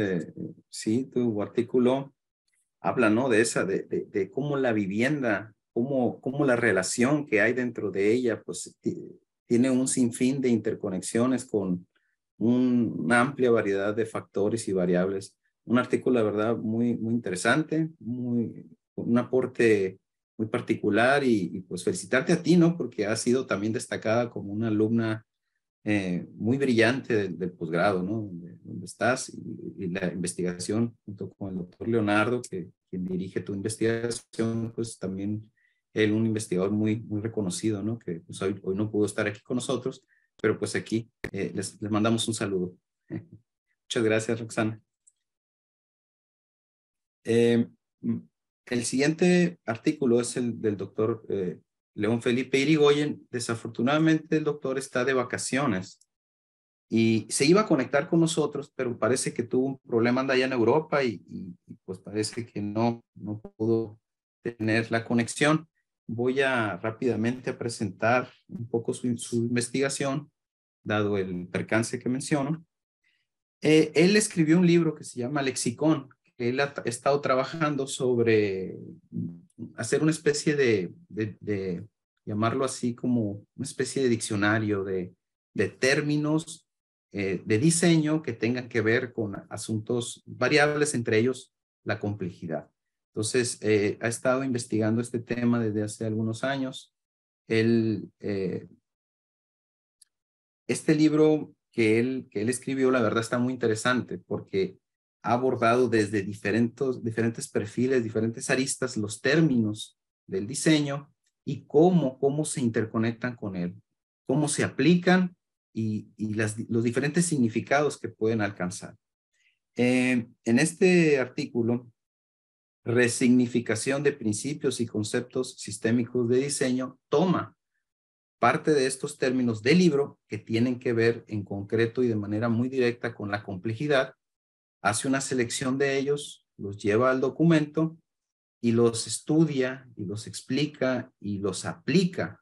Sí, tu artículo habla, ¿no? De cómo la vivienda cómo la relación que hay dentro de ella, pues tiene un sinfín de interconexiones con una amplia variedad de factores y variables. Un artículo, la verdad, muy, muy interesante, un aporte muy particular y pues felicitarte a ti, ¿no? Porque has sido también destacada como una alumna muy brillante del posgrado, ¿no? Donde estás y la investigación junto con el doctor Leonardo, quien dirige tu investigación, pues también él, un investigador muy, muy reconocido, ¿no? Que pues, hoy no pudo estar aquí con nosotros, pero pues aquí les mandamos un saludo. Muchas gracias, Roxana. El siguiente artículo es el del doctor León Felipe Irigoyen. Desafortunadamente el doctor está de vacaciones y se iba a conectar con nosotros, pero parece que tuvo un problema, anda allá en Europa y pues parece que no pudo tener la conexión. Voy a rápidamente a presentar un poco su investigación, dado el percance que menciono. Él escribió un libro que se llama Lexicón. Él ha estado trabajando sobre hacer una especie de llamarlo así como una especie de diccionario de términos de diseño que tengan que ver con asuntos variables, entre ellos la complejidad. Entonces, ha estado investigando este tema desde hace algunos años. Este libro que él escribió, la verdad está muy interesante porque ha abordado desde diferentes perfiles, diferentes aristas, los términos del diseño y cómo se interconectan con él, cómo se aplican y los diferentes significados que pueden alcanzar. En este artículo, Resignificación de principios y conceptos sistémicos de diseño, toma parte de estos términos del libro que tienen que ver en concreto y de manera muy directa con la complejidad, hace una selección de ellos, los lleva al documento y los estudia y los explica y los aplica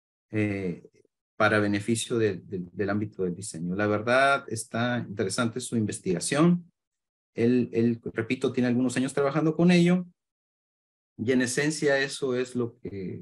para beneficio del ámbito del diseño. La verdad está interesante su investigación. Él, repito, tiene algunos años trabajando con ello y en esencia eso es lo que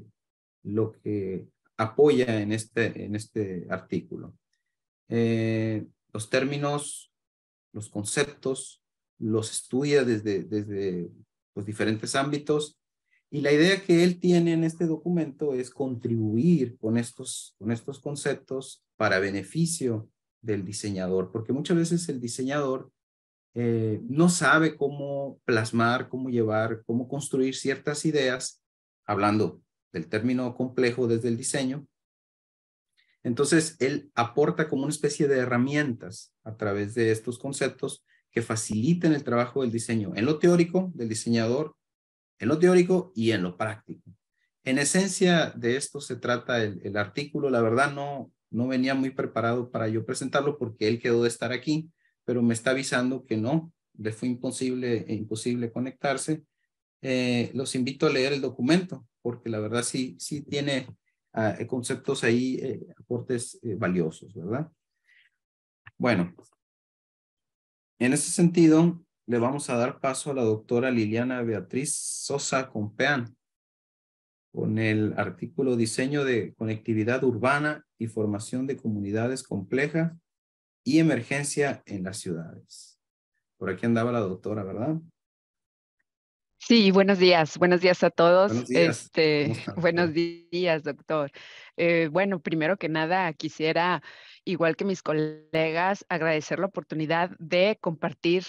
apoya en este artículo. Los términos, los conceptos, los estudia desde los diferentes ámbitos y la idea que él tiene en este documento es contribuir con estos conceptos para beneficio del diseñador, porque muchas veces el diseñador no sabe cómo plasmar, cómo llevar, cómo construir ciertas ideas, hablando del término complejo desde el diseño. Entonces, él aporta como una especie de herramientas a través de estos conceptos que faciliten el trabajo del diseño en lo teórico, del diseñador, en lo teórico y en lo práctico. En esencia de esto se trata el artículo. La verdad no venía muy preparado para yo presentarlo porque él quedó de estar aquí, pero me está avisando que no, le fue imposible conectarse. Los invito a leer el documento porque la verdad sí tiene conceptos ahí, aportes valiosos, ¿verdad? Bueno, en ese sentido, le vamos a dar paso a la doctora Liliana Beatriz Sosa Compeán con el artículo Diseño de Conectividad Urbana y Formación de Comunidades Complejas y Emergencia en las Ciudades. Por aquí andaba la doctora, ¿verdad? Sí, buenos días a todos. Buenos días. Buenos días, doctor. Bueno, primero que nada, quisiera, igual que mis colegas, agradecer la oportunidad de compartir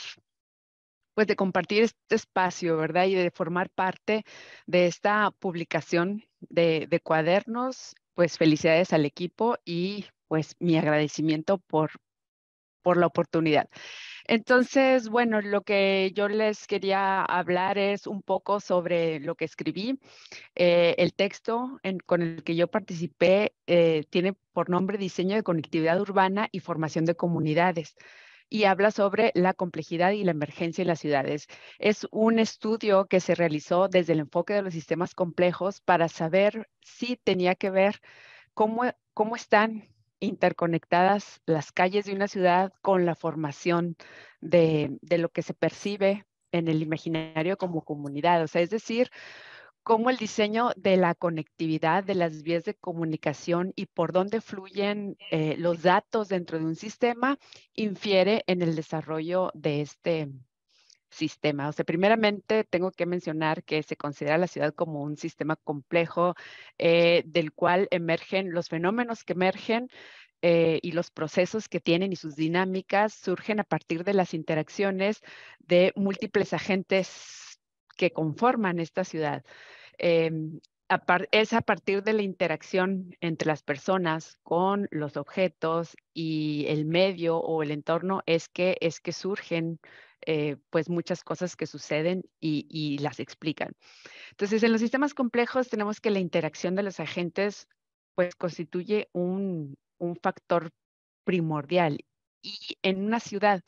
este espacio, ¿verdad? Y de formar parte de esta publicación de cuadernos. Pues felicidades al equipo y pues mi agradecimiento por la oportunidad. Entonces, bueno, lo que yo les quería hablar es un poco sobre lo que escribí. El texto con el que yo participé tiene por nombre Diseño de Conectividad Urbana y Formación de Comunidades y habla sobre la complejidad y la emergencia en las ciudades. Es un estudio que se realizó desde el enfoque de los sistemas complejos para saber si tenía que ver cómo están interconectadas las calles de una ciudad con la formación de lo que se percibe en el imaginario como comunidad. O sea, es decir, cómo el diseño de la conectividad de las vías de comunicación y por dónde fluyen los datos dentro de un sistema infiere en el desarrollo de este sistema. O sea, primeramente tengo que mencionar que se considera la ciudad como un sistema complejo del cual emergen los fenómenos que emergen y los procesos que tienen y sus dinámicas surgen a partir de las interacciones de múltiples agentes que conforman esta ciudad. Es a partir de la interacción entre las personas con los objetos y el medio o el entorno es que surgen pues muchas cosas que suceden y las explican. Entonces, en los sistemas complejos tenemos que la interacción de los agentes pues constituye un factor primordial. Y en una ciudad,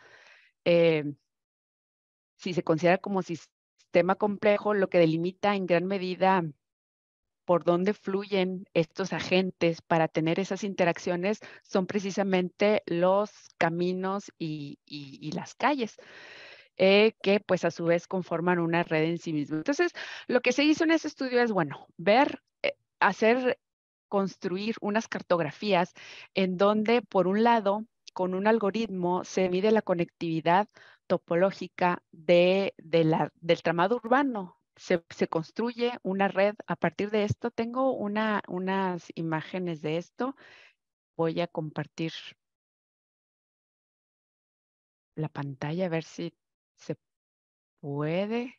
si se considera como sistema complejo, lo que delimita en gran medida por dónde fluyen estos agentes para tener esas interacciones son precisamente los caminos y las calles, que pues a su vez conforman una red en sí misma. Entonces, lo que se hizo en ese estudio es, bueno, construir unas cartografías en donde, por un lado, con un algoritmo se mide la conectividad topológica del tramado urbano. Se construye una red. A partir de esto, tengo unas imágenes de esto. Voy a compartir la pantalla a ver si se puede.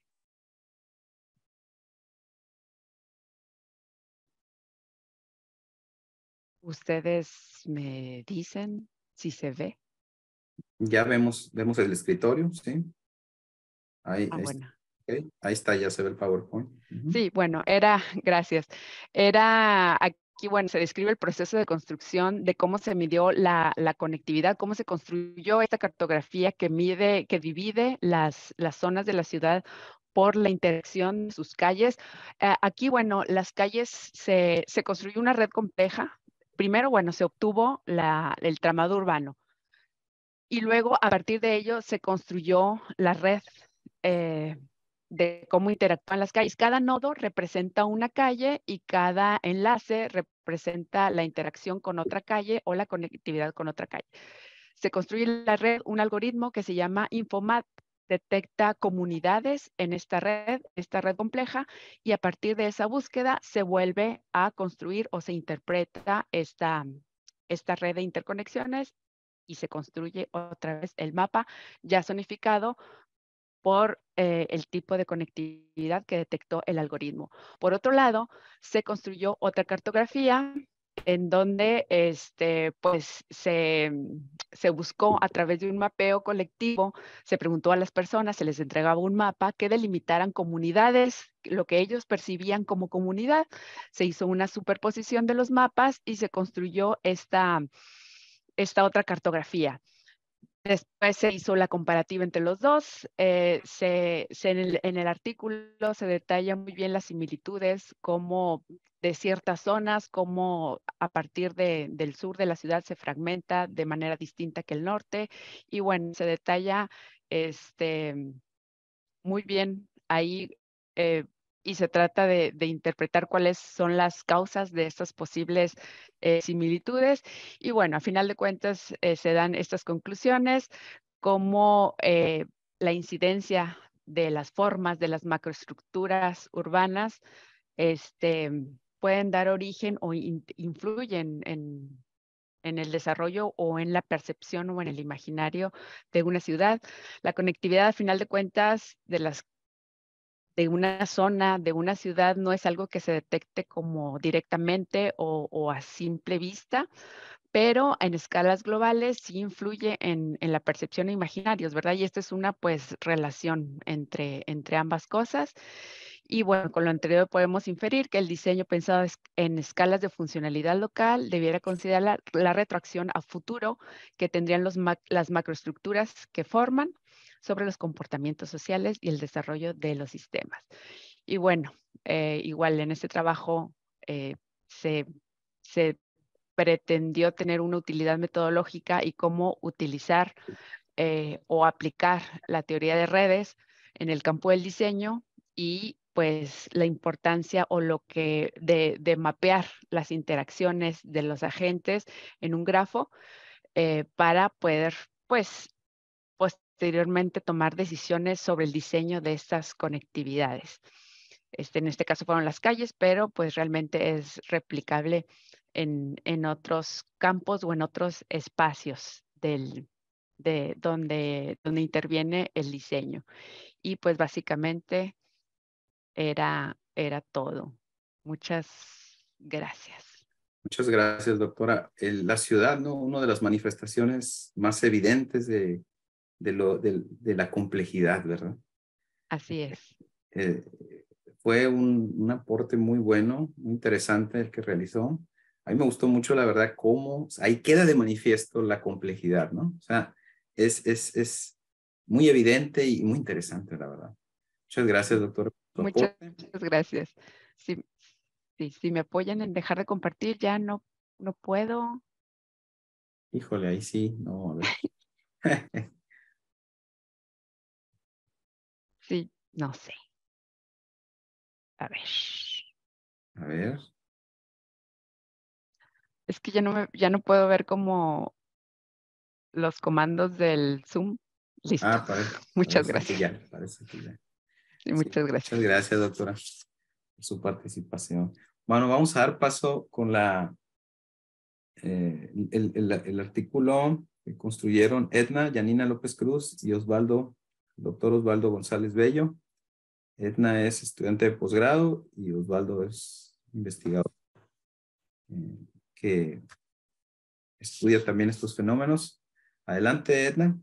Ustedes me dicen si se ve. Ya vemos el escritorio, ¿sí? Ahí, Bueno. okay. Ahí está, ya se ve el PowerPoint. Sí, bueno, gracias. Aquí, bueno, se describe el proceso de construcción de cómo se midió la conectividad, cómo se construyó esta cartografía que divide las zonas de la ciudad por la interacción de sus calles. Aquí, bueno, las calles se construyó una red compleja. Primero, bueno, se obtuvo el tramado urbano y luego a partir de ello se construyó la red de cómo interactúan las calles. Cada nodo representa una calle y cada enlace representa la interacción con otra calle o la conectividad con otra calle. Se construye la red, un algoritmo que se llama Infomap, detecta comunidades en esta red compleja, y a partir de esa búsqueda se vuelve a construir o se interpreta esta red de interconexiones y se construye otra vez el mapa ya zonificado por el tipo de conectividad que detectó el algoritmo. Por otro lado, se construyó otra cartografía en donde pues se buscó a través de un mapeo colectivo, se preguntó a las personas, se les entregaba un mapa que delimitaran comunidades, lo que ellos percibían como comunidad. Se hizo una superposición de los mapas y se construyó esta otra cartografía. Después se hizo la comparativa entre los dos. En el artículo se detalla muy bien las similitudes, como de ciertas zonas, como a partir del sur de la ciudad se fragmenta de manera distinta que el norte. Y bueno, se detalla muy bien ahí y se trata de interpretar cuáles son las causas de estas posibles similitudes. Y bueno, a final de cuentas se dan estas conclusiones como la incidencia de las formas de las macroestructuras urbanas pueden dar origen o influyen en el desarrollo o en la percepción o en el imaginario de una ciudad. La conectividad, a final de cuentas, de una zona, de una ciudad, no es algo que se detecte como directamente o a simple vista, pero en escalas globales sí influye en la percepción de imaginarios, ¿verdad? Y esta es una, pues, relación entre ambas cosas. Y bueno, con lo anterior podemos inferir que el diseño pensado en escalas de funcionalidad local debiera considerar la retroacción a futuro que tendrían las macroestructuras que forman sobre los comportamientos sociales y el desarrollo de los sistemas. Y bueno, igual en este trabajo se pretendió tener una utilidad metodológica y cómo utilizar o aplicar la teoría de redes en el campo del diseño y pues la importancia o lo que de mapear las interacciones de los agentes en un grafo para poder, pues, posteriormente tomar decisiones sobre el diseño de estas conectividades. En este caso fueron las calles, pero pues realmente es replicable en otros campos o en otros espacios de donde interviene el diseño. Y pues básicamente era todo. Muchas gracias. Muchas gracias, doctora. La ciudad, ¿no? Una de las manifestaciones más evidentes de la complejidad, ¿verdad? Así es. Fue un aporte muy bueno, muy interesante el que realizó. A mí me gustó mucho, la verdad, cómo ahí queda de manifiesto la complejidad, ¿no? O sea, es muy evidente y muy interesante, la verdad. Muchas gracias, doctor. Muchas gracias. Si me apoyan en dejar de compartir, ya no puedo. Híjole, ahí sí, no, a ver. Sí, no sé. A ver. A ver. Es que ya no puedo ver como los comandos del Zoom. Listo. Muchas gracias. Parece que ya. Sí, muchas gracias. Muchas gracias, doctora, por su participación. Bueno, vamos a dar paso con el artículo que construyeron Edna, Yanina López Cruz y doctor Osvaldo González Bello. Edna es estudiante de posgrado y Osvaldo es investigador que estudia también estos fenómenos. Adelante, Edna.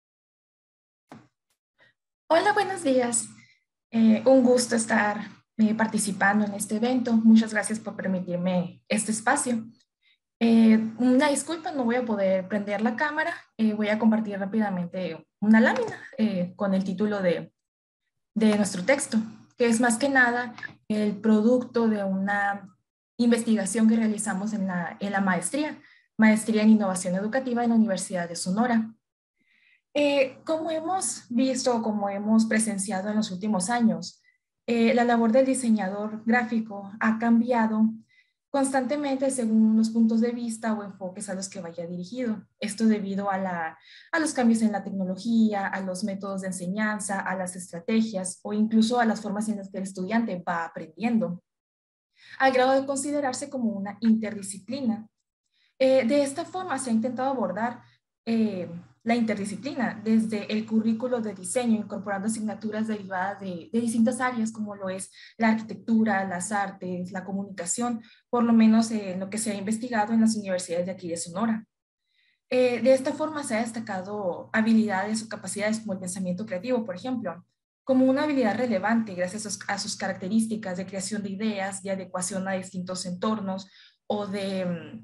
Hola, buenos días. Un gusto estar participando en este evento. Muchas gracias por permitirme este espacio. Una disculpa, no voy a poder prender la cámara. Voy a compartir rápidamente una lámina con el título de nuestro texto, que es más que nada el producto de una investigación que realizamos en la maestría en Innovación Educativa en la Universidad de Sonora. Como hemos visto, como hemos presenciado en los últimos años, la labor del diseñador gráfico ha cambiado constantemente según los puntos de vista o enfoques a los que vaya dirigido. Esto debido a los cambios en la tecnología, a los métodos de enseñanza, a las estrategias o incluso a las formas en las que el estudiante va aprendiendo, al grado de considerarse como una interdisciplina. De esta forma se ha intentado abordar la interdisciplina desde el currículo de diseño, incorporando asignaturas derivadas de distintas áreas como lo es la arquitectura, las artes, la comunicación, por lo menos lo que se ha investigado en las universidades de aquí de Sonora. De esta forma se ha destacado habilidades o capacidades como el pensamiento creativo, por ejemplo, como una habilidad relevante gracias a sus características de creación de ideas, de adecuación a distintos entornos o de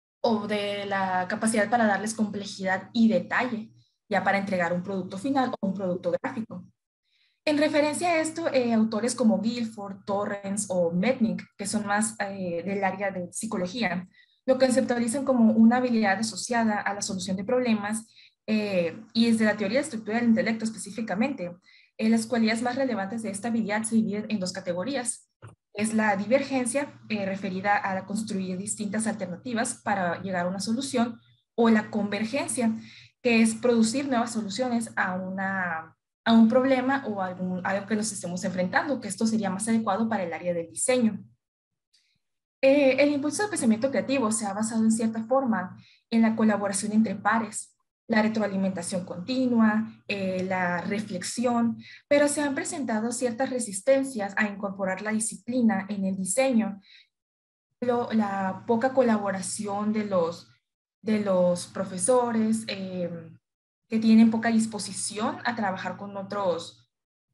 la capacidad para darles complejidad y detalle, ya para entregar un producto final o un producto gráfico. En referencia a esto, autores como Guilford, Torrens o Metnick, que son más del área de psicología, lo conceptualizan como una habilidad asociada a la solución de problemas y desde la teoría de estructura del intelecto específicamente. Las cualidades más relevantes de esta habilidad se dividen en dos categorías. Es la divergencia, referida a construir distintas alternativas para llegar a una solución, o la convergencia, que es producir nuevas soluciones a un problema o algo que nos estemos enfrentando, que esto sería más adecuado para el área del diseño. El impulso del pensamiento creativo se ha basado en cierta forma en la colaboración entre pares, la retroalimentación continua, la reflexión, pero se han presentado ciertas resistencias a incorporar la disciplina en el diseño. La poca colaboración de los profesores que tienen poca disposición a trabajar con otras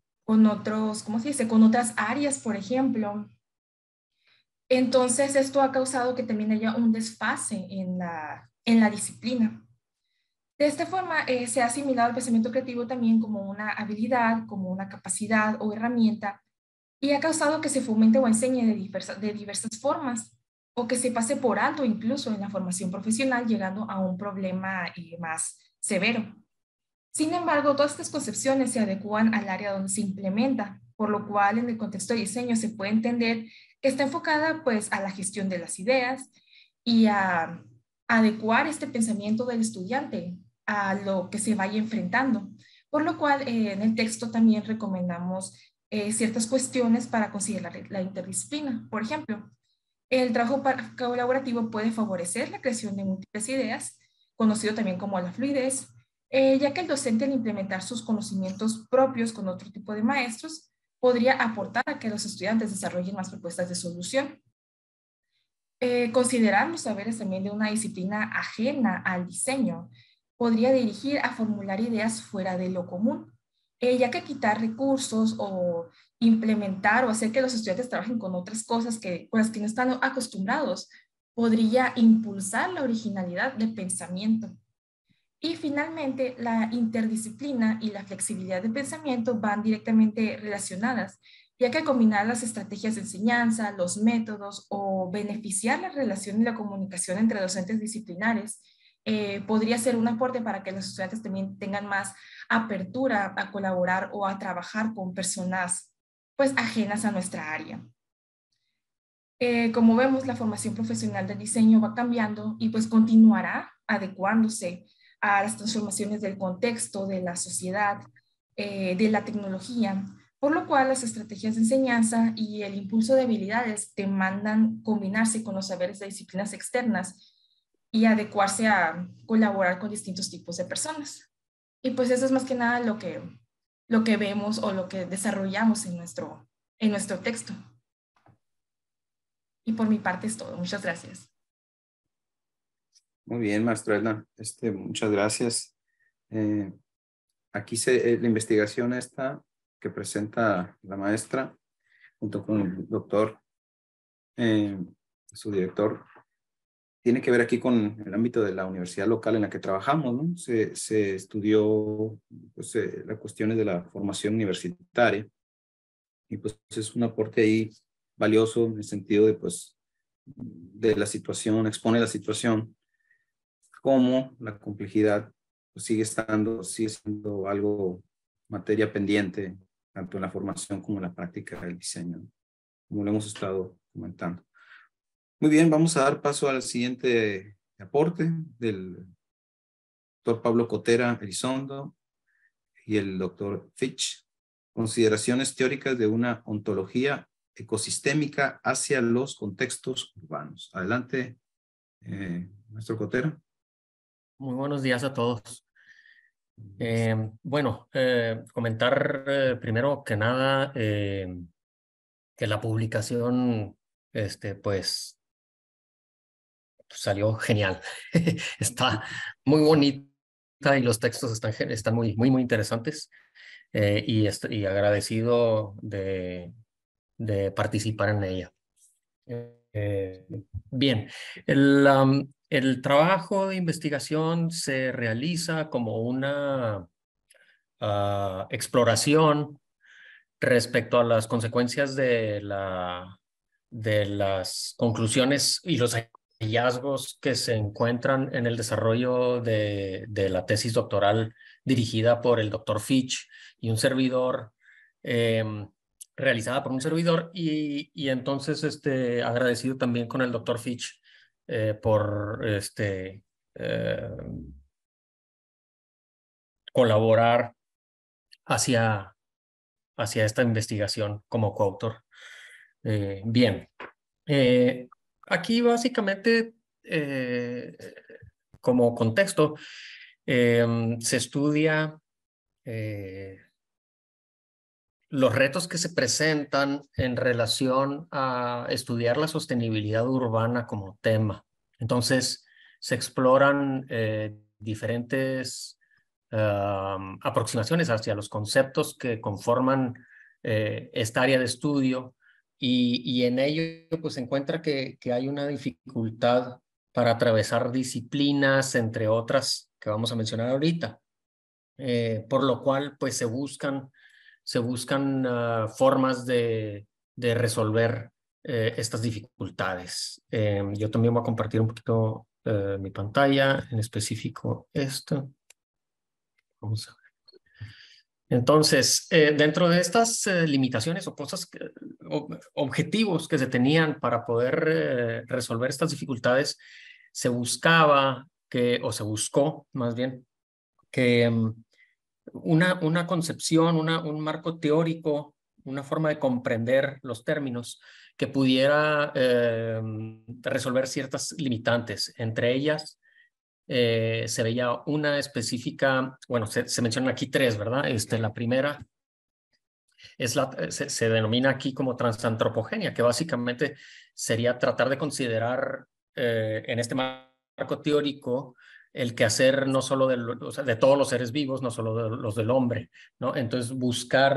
áreas, por ejemplo. Entonces, esto ha causado que también haya un desfase en la disciplina. De esta forma, se ha asimilado el pensamiento creativo también como una habilidad, como una capacidad o herramienta, y ha causado que se fomente o enseñe de diversas formas, o que se pase por alto incluso en la formación profesional, llegando a un problema más severo. Sin embargo, todas estas concepciones se adecúan al área donde se implementa, por lo cual en el contexto de diseño se puede entender que está enfocada pues a la gestión de las ideas y a adecuar este pensamiento del estudiante a lo que se vaya enfrentando, por lo cual en el texto también recomendamos ciertas cuestiones para considerar la interdisciplina. Por ejemplo, el trabajo colaborativo puede favorecer la creación de múltiples ideas, conocido también como la fluidez, ya que el docente al implementar sus conocimientos propios con otro tipo de maestros podría aportar a que los estudiantes desarrollen más propuestas de solución. Considerar los saberes también de una disciplina ajena al diseño podría dirigir a formular ideas fuera de lo común, ya que quitar recursos o implementar o hacer que los estudiantes trabajen con otras cosas con las que no están acostumbrados podría impulsar la originalidad de pensamiento. Y finalmente, la interdisciplina y la flexibilidad de pensamiento van directamente relacionadas, ya que combinar las estrategias de enseñanza, los métodos o beneficiar la relación y la comunicación entre docentes disciplinares podría ser un aporte para que los estudiantes también tengan más apertura a colaborar o a trabajar con personas pues ajenas a nuestra área. Como vemos, la formación profesional del diseño va cambiando y pues continuará adecuándose a las transformaciones del contexto, de la sociedad, de la tecnología, por lo cual las estrategias de enseñanza y el impulso de habilidades demandan combinarse con los saberes de disciplinas externas y adecuarse a colaborar con distintos tipos de personas. Y pues eso es más que nada lo que vemos o lo que desarrollamos en nuestro texto. Y por mi parte es todo. Muchas gracias. Muy bien, maestra Edna. Muchas gracias. Aquí la investigación esta que presenta la maestra junto con el doctor, su director, tiene que ver aquí con el ámbito de la universidad local en la que trabajamos, ¿no? Se estudió pues, las cuestiones de la formación universitaria y pues es un aporte ahí valioso en el sentido de pues de la situación, expone la situación, cómo la complejidad pues, sigue siendo algo materia pendiente tanto en la formación como en la práctica del diseño, como lo hemos estado comentando. Muy bien, vamos a dar paso al siguiente aporte del doctor Pablo Cotera Elizondo y el doctor Fitch. Consideraciones teóricas de una ontología ecosistémica hacia los contextos urbanos. Adelante, maestro Cotera. Muy buenos días a todos. Comentar primero que nada que la publicación pues salió genial. Está muy bonita y los textos están muy interesantes y agradecido de participar en ella. Bien, el trabajo de investigación se realiza como una exploración respecto a las consecuencias de las conclusiones y los hallazgos que se encuentran en el desarrollo de la tesis doctoral dirigida por el doctor Fitch y un servidor, realizada por un servidor, y entonces agradecido también con el doctor Fitch por colaborar hacia esta investigación como coautor. Bien, aquí básicamente como contexto se estudia los retos que se presentan en relación a estudiar la sostenibilidad urbana como tema. Entonces se exploran diferentes aproximaciones hacia los conceptos que conforman esta área de estudio y en ello pues se encuentra que hay una dificultad para atravesar disciplinas, entre otras que vamos a mencionar ahorita, por lo cual pues se buscan formas de resolver estas dificultades. Yo también voy a compartir un poquito mi pantalla, en específico esto. Vamos a Entonces, dentro de estas limitaciones o cosas, objetivos que se tenían para poder resolver estas dificultades, se buscaba o se buscó más bien, que una concepción, un marco teórico, una forma de comprender los términos que pudiera resolver ciertas limitantes. Entre ellas, se veía una específica, bueno, se mencionan aquí tres, ¿verdad? La primera es se denomina aquí como transantropogenia, que básicamente sería tratar de considerar en este marco teórico el quehacer no solo de todos los seres vivos, no solo de los del hombre, ¿no? Entonces buscar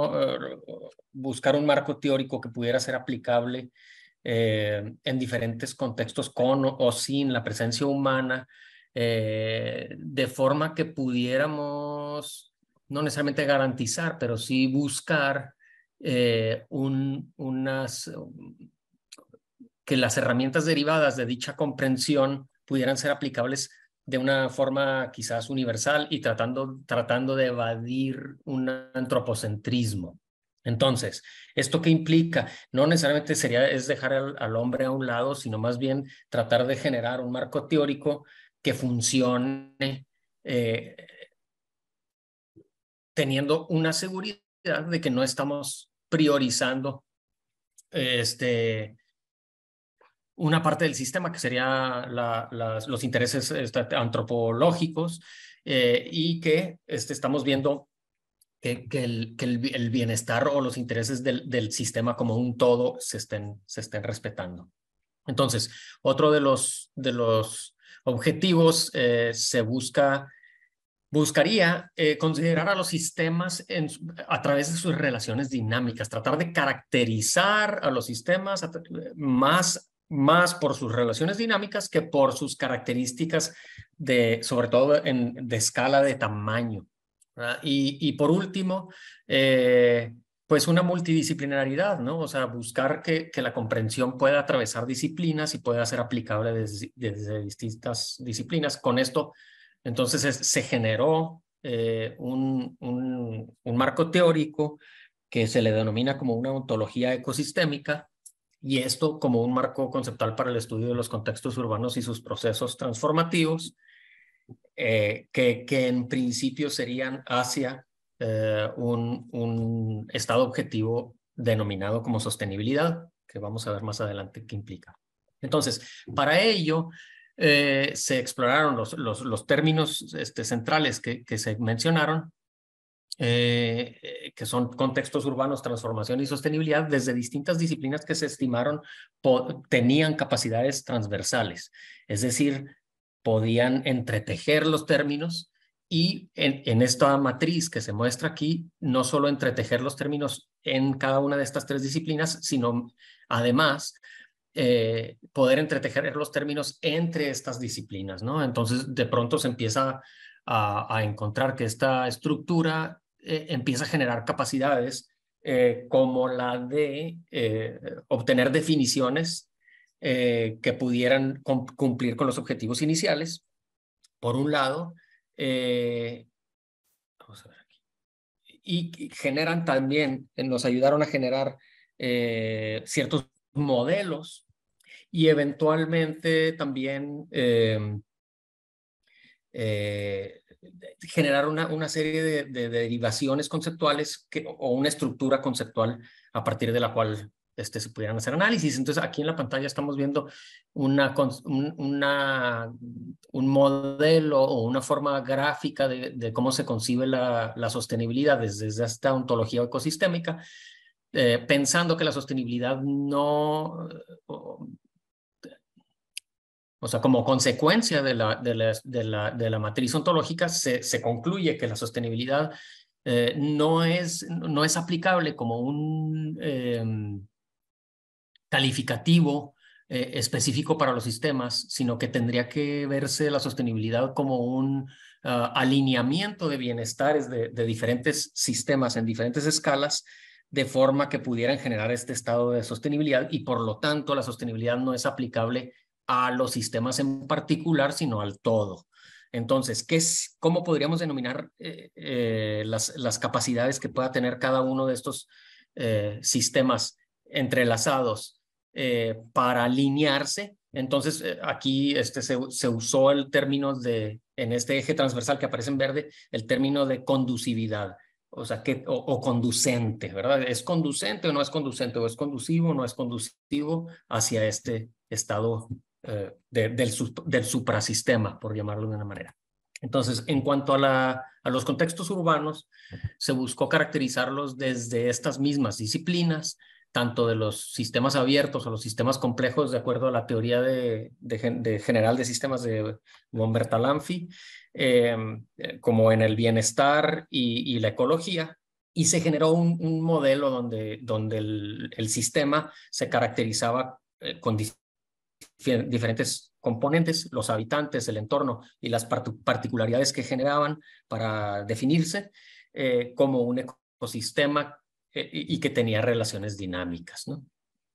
un marco teórico que pudiera ser aplicable en diferentes contextos con o sin la presencia humana, de forma que pudiéramos no necesariamente garantizar, pero sí buscar que las herramientas derivadas de dicha comprensión pudieran ser aplicables de una forma quizás universal y tratando de evadir un antropocentrismo. Entonces, ¿esto qué implica? No necesariamente es dejar al hombre a un lado, sino más bien tratar de generar un marco teórico que funcione teniendo una seguridad de que no estamos priorizando una parte del sistema que sería los intereses antropológicos y que estamos viendo que el bienestar o los intereses del sistema como un todo se estén respetando. Entonces, otro de los objetivos buscaría considerar a los sistemas a través de sus relaciones dinámicas, tratar de caracterizar a los sistemas más por sus relaciones dinámicas que por sus características sobre todo de escala de tamaño, ¿verdad? Y por último, pues una multidisciplinaridad, ¿no? O sea, buscar que la comprensión pueda atravesar disciplinas y pueda ser aplicable desde distintas disciplinas. Con esto, entonces, se generó un marco teórico que se le denomina como una ontología ecosistémica, y esto como un marco conceptual para el estudio de los contextos urbanos y sus procesos transformativos, que en principio serían hacia un estado objetivo denominado como sostenibilidad, que vamos a ver más adelante qué implica. Entonces, para ello, se exploraron los términos centrales que se mencionaron, que son contextos urbanos, transformación y sostenibilidad, desde distintas disciplinas que se estimaron tenían capacidades transversales, es decir, podían entretejer los términos, y en esta matriz que se muestra aquí, no solo entretejer los términos en cada una de estas tres disciplinas, sino además poder entretejer los términos entre estas disciplinas, ¿no? Entonces, de pronto se empieza a encontrar que esta estructura empieza a generar capacidades como la de obtener definiciones que pudieran cumplir con los objetivos iniciales, por un lado, vamos a ver aquí, y generan también, nos ayudaron a generar ciertos modelos y eventualmente también generar una serie de derivaciones conceptuales o una estructura conceptual a partir de la cual se pudieran hacer análisis. Entonces, aquí en la pantalla estamos viendo un modelo o una forma gráfica de cómo se concibe la sostenibilidad desde esta ontología ecosistémica, pensando que la sostenibilidad no... O sea, como consecuencia de la matriz ontológica, se concluye que la sostenibilidad no es aplicable como un calificativo específico para los sistemas, sino que tendría que verse la sostenibilidad como un alineamiento de bienestares de diferentes sistemas en diferentes escalas, de forma que pudieran generar este estado de sostenibilidad, y por lo tanto la sostenibilidad no es aplicable a los sistemas en particular, sino al todo. Entonces, ¿cómo podríamos denominar las capacidades que pueda tener cada uno de estos sistemas entrelazados para alinearse? Entonces, aquí se usó el término en este eje transversal que aparece en verde, el término de conducividad. O sea, o conducente, ¿verdad? ¿Es conducente o no es conducente? ¿O es conducivo o no es conducivo hacia este estado del suprasistema, por llamarlo de una manera? Entonces, en cuanto a los contextos urbanos, se buscó caracterizarlos desde estas mismas disciplinas, tanto de los sistemas abiertos o los sistemas complejos, de acuerdo a la teoría general de sistemas de von Bertalanffy, como en el bienestar y la ecología, y se generó un modelo donde el sistema se caracterizaba con diferentes componentes, los habitantes, el entorno y las particularidades que generaban para definirse como un ecosistema y que tenía relaciones dinámicas, ¿no?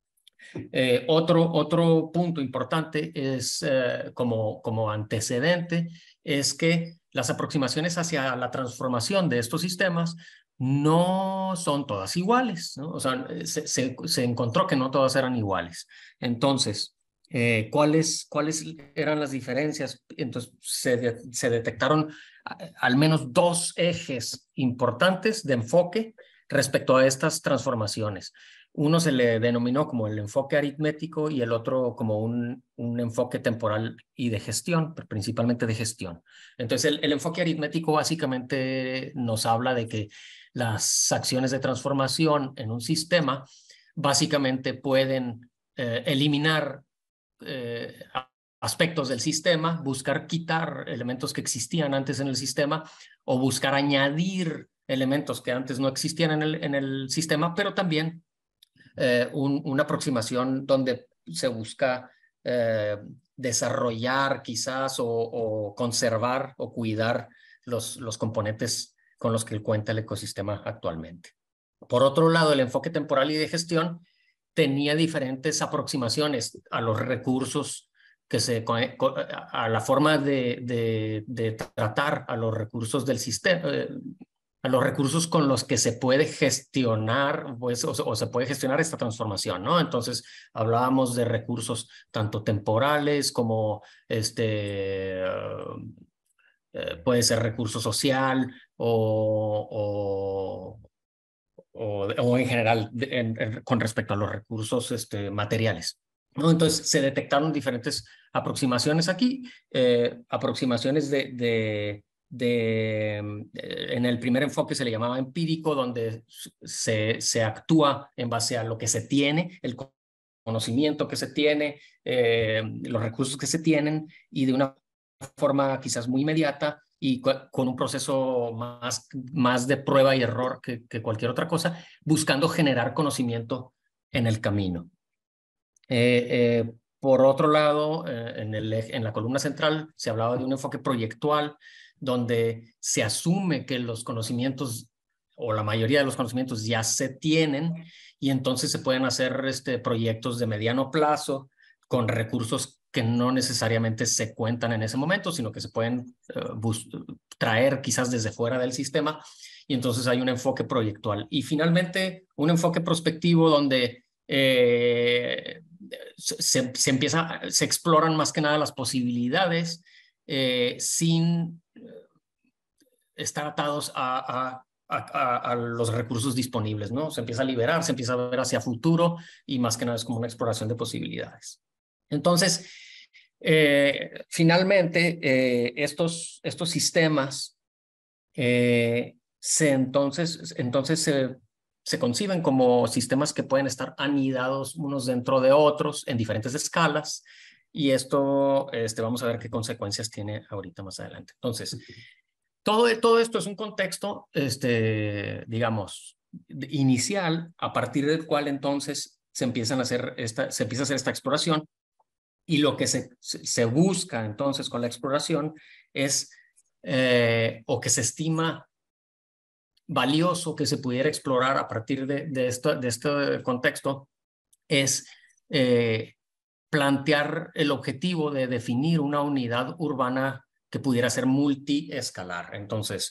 Otro punto importante es, como antecedente, es que las aproximaciones hacia la transformación de estos sistemas no son todas iguales, ¿no? O sea, se encontró que no todas eran iguales. Entonces, ¿cuáles eran las diferencias? Entonces, se detectaron al menos dos ejes importantes de enfoque respecto a estas transformaciones. Uno se le denominó como el enfoque aritmético y el otro como un enfoque temporal y de gestión, principalmente de gestión. Entonces, el enfoque aritmético básicamente nos habla de que las acciones de transformación en un sistema básicamente pueden eliminar aspectos del sistema, buscar quitar elementos que existían antes en el sistema o buscar añadir elementos que antes no existían en el sistema, pero también una aproximación donde se busca desarrollar quizás o conservar o cuidar los componentes con los que cuenta el ecosistema actualmente. Por otro lado, el enfoque temporal y de gestión tenía diferentes aproximaciones a los recursos a la forma de tratar a los recursos del sistema, a los recursos con los que se puede gestionar, pues, o se puede gestionar esta transformación, ¿no? Entonces, hablábamos de recursos tanto temporales como puede ser recurso social o en general con respecto a los recursos en Entonces, se detectaron diferentes aproximaciones aquí, aproximaciones en el primer enfoque se le llamaba empírico, donde se actúa en base a lo que se tiene, el conocimiento que se tiene, los recursos que se tienen, y de una forma quizás muy inmediata y con un proceso más de prueba y error que cualquier otra cosa, buscando generar conocimiento en el camino. Por otro lado, en la columna central se hablaba de un enfoque proyectual, donde se asume que los conocimientos o la mayoría de los conocimientos ya se tienen y entonces se pueden hacer proyectos de mediano plazo con recursos que no necesariamente se cuentan en ese momento, sino que se pueden traer quizás desde fuera del sistema, y entonces hay un enfoque proyectual. Y finalmente, un enfoque prospectivo donde se exploran más que nada las posibilidades sin estar atados a los recursos disponibles, ¿no? Se empieza a liberar, se empieza a ver hacia futuro y más que nada es como una exploración de posibilidades. Entonces, finalmente, estos sistemas entonces se conciben como sistemas que pueden estar anidados unos dentro de otros en diferentes escalas, y esto vamos a ver qué consecuencias tiene ahorita más adelante. Entonces, todo esto es un contexto, digamos, inicial, a partir del cual entonces se empieza a hacer esta exploración, y lo que se busca entonces con la exploración es, o que se estima valioso que se pudiera explorar a partir de este contexto, es plantear el objetivo de definir una unidad urbana que pudiera ser multiescalar. Entonces,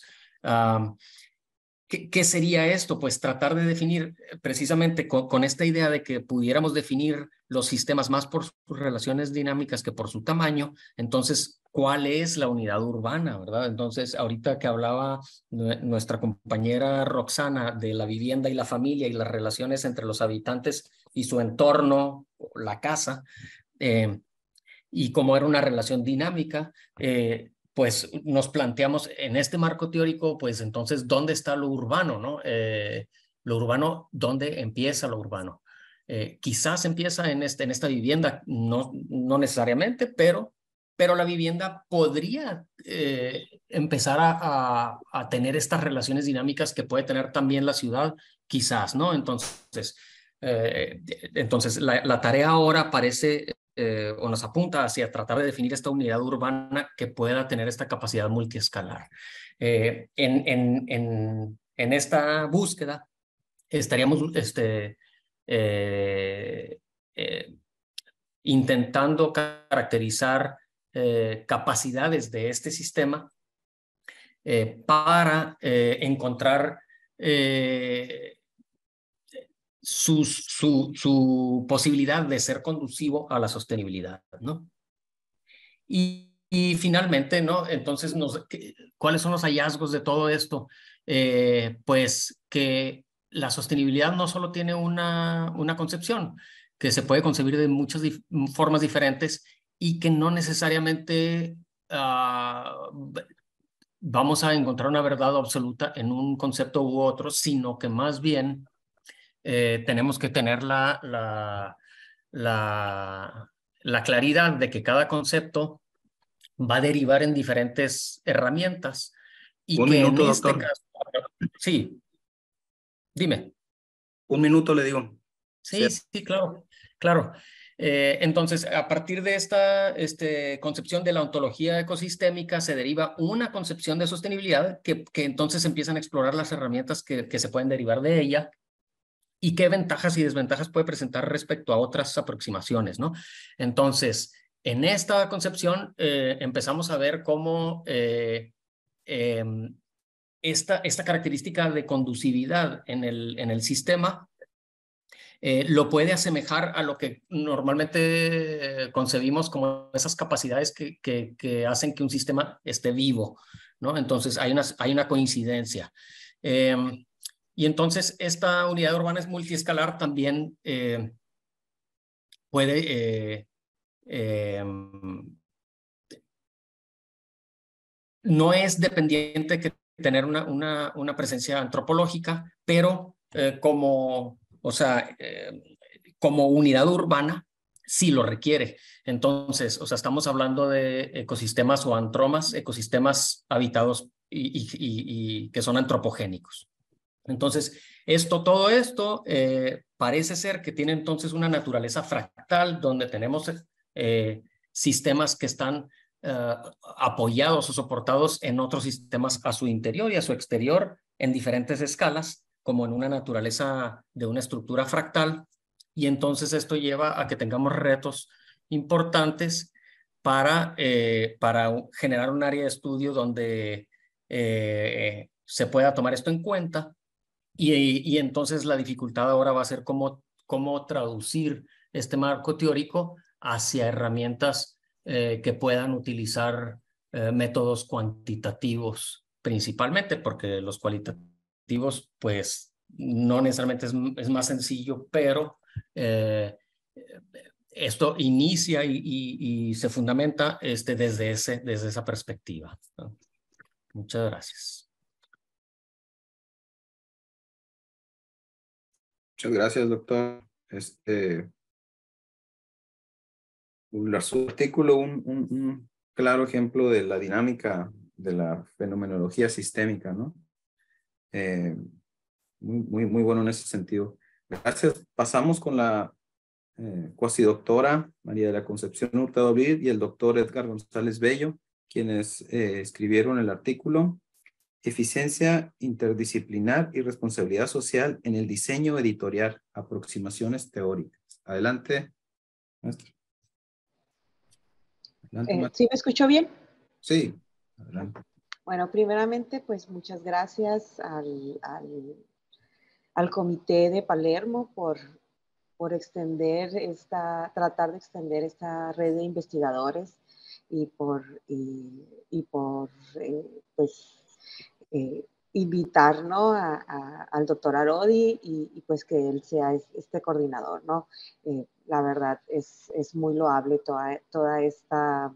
¿qué sería esto? Pues tratar de definir precisamente con esta idea de que pudiéramos definir los sistemas más por sus relaciones dinámicas que por su tamaño. Entonces, ¿cuál es la unidad urbana, verdad? Entonces, ahorita que hablaba nuestra compañera Roxana de la vivienda y la familia y las relaciones entre los habitantes y su entorno, la casa, y como era una relación dinámica, pues nos planteamos en este marco teórico, pues entonces, ¿dónde está lo urbano, no? Lo urbano, ¿dónde empieza lo urbano? Quizás empieza en esta vivienda, no necesariamente, pero la vivienda podría empezar a tener estas relaciones dinámicas que puede tener también la ciudad, quizás, ¿no? Entonces, la tarea ahora parece o nos apunta hacia tratar de definir esta unidad urbana que pueda tener esta capacidad multiescalar. En esta búsqueda estaríamos intentando caracterizar capacidades de este sistema para encontrar su posibilidad de ser conducivo a la sostenibilidad, ¿no? Y finalmente, ¿no? Entonces, ¿cuáles son los hallazgos de todo esto? Pues que la sostenibilidad no solo tiene una concepción, que se puede concebir de muchas formas diferentes y que no necesariamente vamos a encontrar una verdad absoluta en un concepto u otro, sino que más bien tenemos que tener la claridad de que cada concepto va a derivar en diferentes herramientas y Un que minuto, en este doctor. caso, sí, dime. Un minuto le digo. Sí, sí, claro. Entonces, a partir de esta concepción de la ontología ecosistémica se deriva una concepción de sostenibilidad que entonces empiezan a explorar las herramientas que se pueden derivar de ella y qué ventajas y desventajas puede presentar respecto a otras aproximaciones, ¿no? Entonces, en esta concepción empezamos a ver cómo esta característica de conducividad en el sistema lo puede asemejar a lo que normalmente concebimos como esas capacidades que hacen que un sistema esté vivo, ¿no? Entonces, hay una coincidencia. Y entonces esta unidad urbana es multiescalar, también puede, no es dependiente que tener una presencia antropológica, pero como unidad urbana sí lo requiere. Entonces, estamos hablando de ecosistemas o antromas, ecosistemas habitados y que son antropogénicos. Entonces, todo esto parece ser que tiene entonces una naturaleza fractal donde tenemos sistemas que están apoyados o soportados en otros sistemas a su interior y a su exterior en diferentes escalas, como en una naturaleza de una estructura fractal. Y entonces esto lleva a que tengamos retos importantes para generar un área de estudio donde se pueda tomar esto en cuenta. Y entonces la dificultad ahora va a ser cómo traducir este marco teórico hacia herramientas que puedan utilizar métodos cuantitativos principalmente, porque los cualitativos pues no necesariamente es más sencillo, pero esto inicia y se fundamenta desde esa perspectiva, ¿no? Muchas gracias. Muchas gracias, doctor. Su artículo, un claro ejemplo de la dinámica de la fenomenología sistémica, ¿no? Muy bueno en ese sentido. Gracias. Pasamos con la cuasi doctora María de la Concepción Hurtado Vid y el doctor Edgar González Bello, quienes escribieron el artículo Eficiencia interdisciplinar y responsabilidad social en el diseño editorial, aproximaciones teóricas. Adelante, maestra. Adelante, maestra. ¿Sí me escuchó bien? Sí. Adelante. Bueno, primeramente, pues muchas gracias al Comité de Palermo por tratar de extender esta red de investigadores y por invitar, ¿no? al doctor Arodi y pues que él sea este coordinador, ¿no? La verdad es muy loable toda esta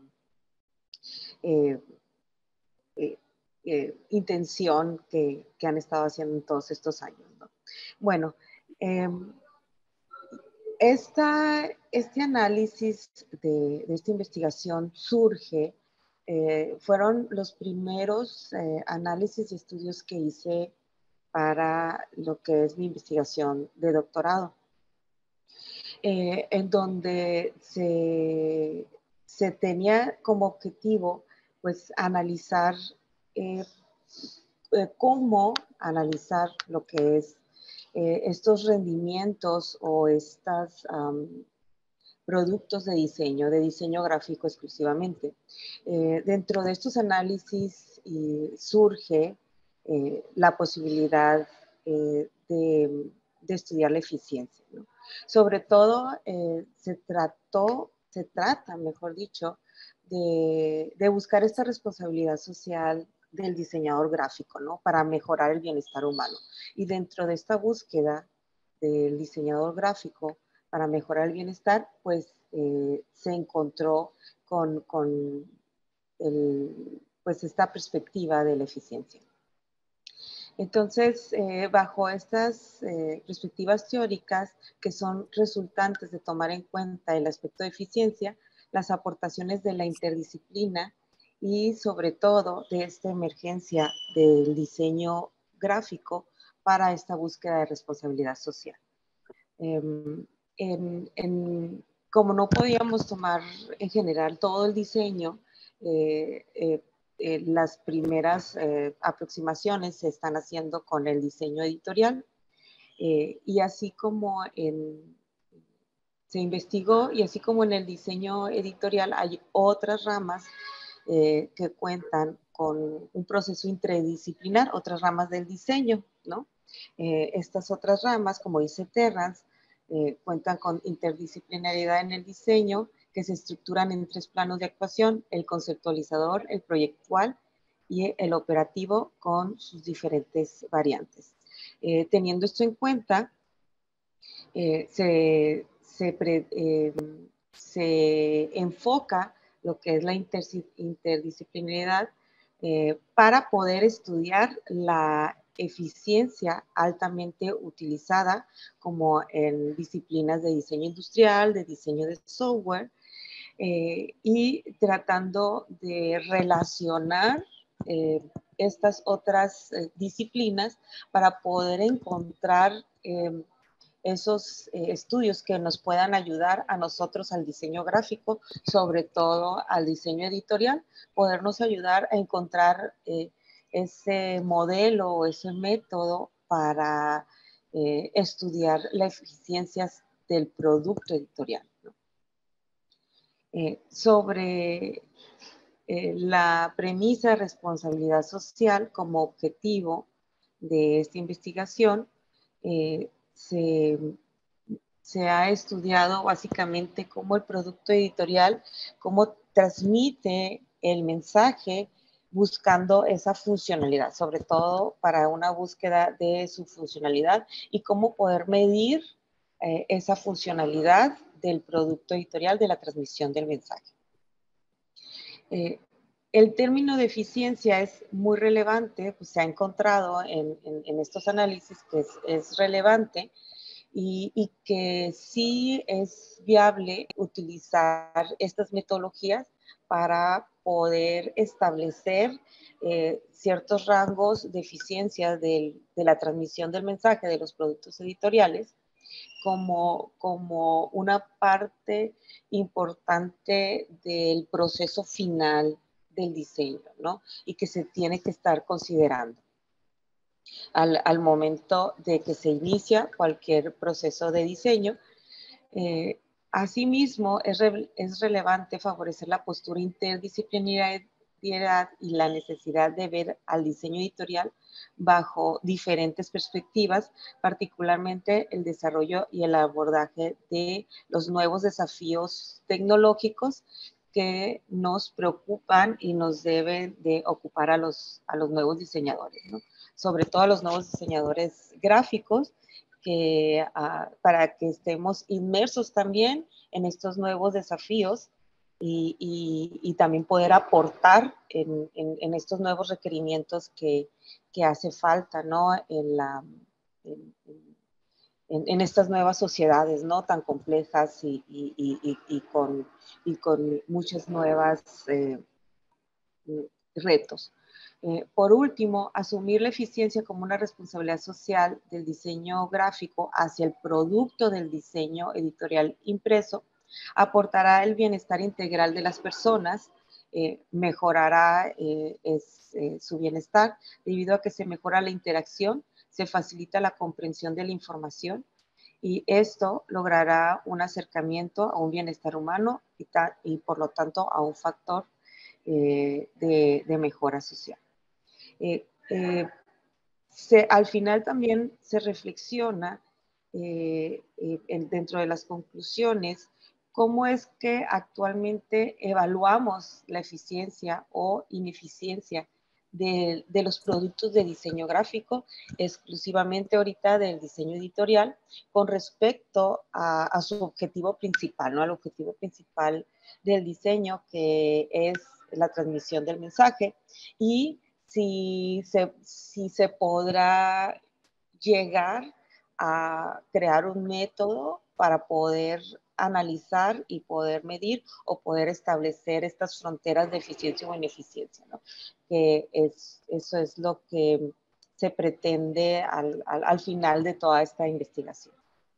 intención que han estado haciendo en todos estos años, ¿no? Bueno, este análisis de esta investigación surge, fueron los primeros análisis y estudios que hice para lo que es mi investigación de doctorado, en donde se tenía como objetivo pues analizar cómo analizar lo que es estos rendimientos o estos productos de diseño gráfico exclusivamente. Dentro de estos análisis surge la posibilidad de estudiar la eficiencia, ¿no? Sobre todo se trata, mejor dicho, de buscar esta responsabilidad social del diseñador gráfico, ¿no? Para mejorar el bienestar humano. Y dentro de esta búsqueda del diseñador gráfico para mejorar el bienestar, pues se encontró con pues esta perspectiva de la eficiencia. Entonces, bajo estas perspectivas teóricas que son resultantes de tomar en cuenta el aspecto de eficiencia, las aportaciones de la interdisciplina y sobre todo de esta emergencia del diseño gráfico para esta búsqueda de responsabilidad social. Como no podíamos tomar en general todo el diseño, las primeras aproximaciones se están haciendo con el diseño editorial y así como se investigó y así como en el diseño editorial hay otras ramas que cuentan con un proceso interdisciplinar, otras ramas del diseño, ¿no? Estas otras ramas, como dice Terrance, cuentan con interdisciplinariedad en el diseño, que se estructuran en 3 planos de actuación: el conceptualizador, el proyectual y el operativo con sus diferentes variantes. Teniendo esto en cuenta, se enfoca lo que es la interdisciplinariedad para poder estudiar la eficiencia altamente utilizada como en disciplinas de diseño industrial, de diseño de software, y tratando de relacionar estas otras disciplinas para poder encontrar esos estudios que nos puedan ayudar a nosotros al diseño gráfico, sobre todo al diseño editorial, podernos ayudar a encontrar ese modelo o ese método para estudiar la eficiencia del producto editorial, ¿no? Sobre la premisa de responsabilidad social como objetivo de esta investigación, se ha estudiado básicamente cómo el producto editorial, cómo transmite el mensaje buscando esa funcionalidad, sobre todo para una búsqueda de su funcionalidad y cómo poder medir esa funcionalidad del producto editorial, de la transmisión del mensaje. El término de eficiencia es muy relevante, pues se ha encontrado en estos análisis que es relevante y que sí es viable utilizar estas metodologías para poder establecer ciertos rangos de eficiencia de la transmisión del mensaje de los productos editoriales como una parte importante del proceso final del diseño, ¿no? Y que se tiene que estar considerando al momento de que se inicia cualquier proceso de diseño. Asimismo, es relevante favorecer la postura interdisciplinaria propiedad y la necesidad de ver al diseño editorial bajo diferentes perspectivas, particularmente el desarrollo y el abordaje de los nuevos desafíos tecnológicos que nos preocupan y nos deben de ocupar a los nuevos diseñadores, ¿no? Sobre todo a los nuevos diseñadores gráficos, para que estemos inmersos también en estos nuevos desafíos y también poder aportar en estos nuevos requerimientos que hace falta, ¿no? En estas nuevas sociedades, ¿no? Tan complejas y con muchas nuevas retos. Por último, asumir la eficiencia como una responsabilidad social del diseño gráfico hacia el producto del diseño editorial impreso aportará el bienestar integral de las personas, mejorará su bienestar debido a que se mejora la interacción, se facilita la comprensión de la información y esto logrará un acercamiento a un bienestar humano y por lo tanto a un factor de mejora social. Al final también se reflexiona dentro de las conclusiones cómo es que actualmente evaluamos la eficiencia o ineficiencia de los productos de diseño gráfico, exclusivamente ahorita del diseño editorial, con respecto a su objetivo principal, ¿no? Al objetivo principal del diseño, que es la transmisión del mensaje, y si se podrá llegar a crear un método para poder analizar y poder medir o poder establecer estas fronteras de eficiencia o ineficiencia, ¿no? Que eso es lo que se pretende al final de toda esta investigación.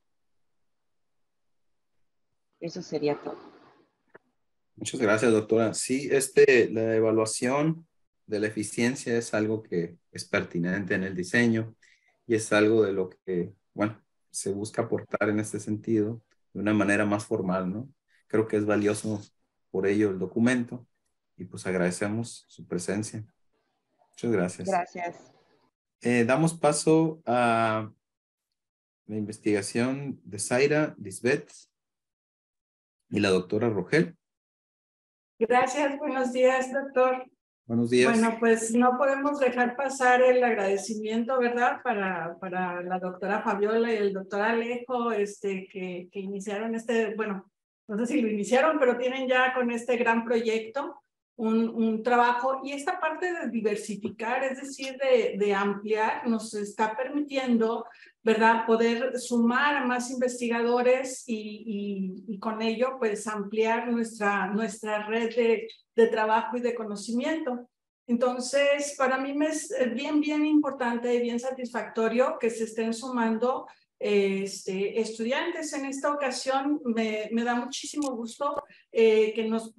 Eso sería todo. Muchas gracias, doctora. Sí, la evaluación de la eficiencia es algo que es pertinente en el diseño y es algo de lo que, bueno, se busca aportar en este sentido de una manera más formal, ¿no? Creo que es valioso por ello el documento y pues agradecemos su presencia. Muchas gracias. Gracias. Damos paso a la investigación de Zaira, Lisbeth y la doctora Rogel. Gracias, buenos días, doctor. Buenos días. Bueno, pues no podemos dejar pasar el agradecimiento, ¿verdad? Para la doctora Fabiola y el doctor Alejo, que iniciaron bueno, no sé si lo iniciaron, pero tienen ya con este gran proyecto un trabajo. Y esta parte de diversificar, es decir, de ampliar, nos está permitiendo, ¿verdad?, poder sumar a más investigadores y con ello, pues, ampliar nuestra red de trabajo y de conocimiento. Entonces, para mí me es bien importante y bien satisfactorio que se estén sumando estudiantes. En esta ocasión me da muchísimo gusto que nos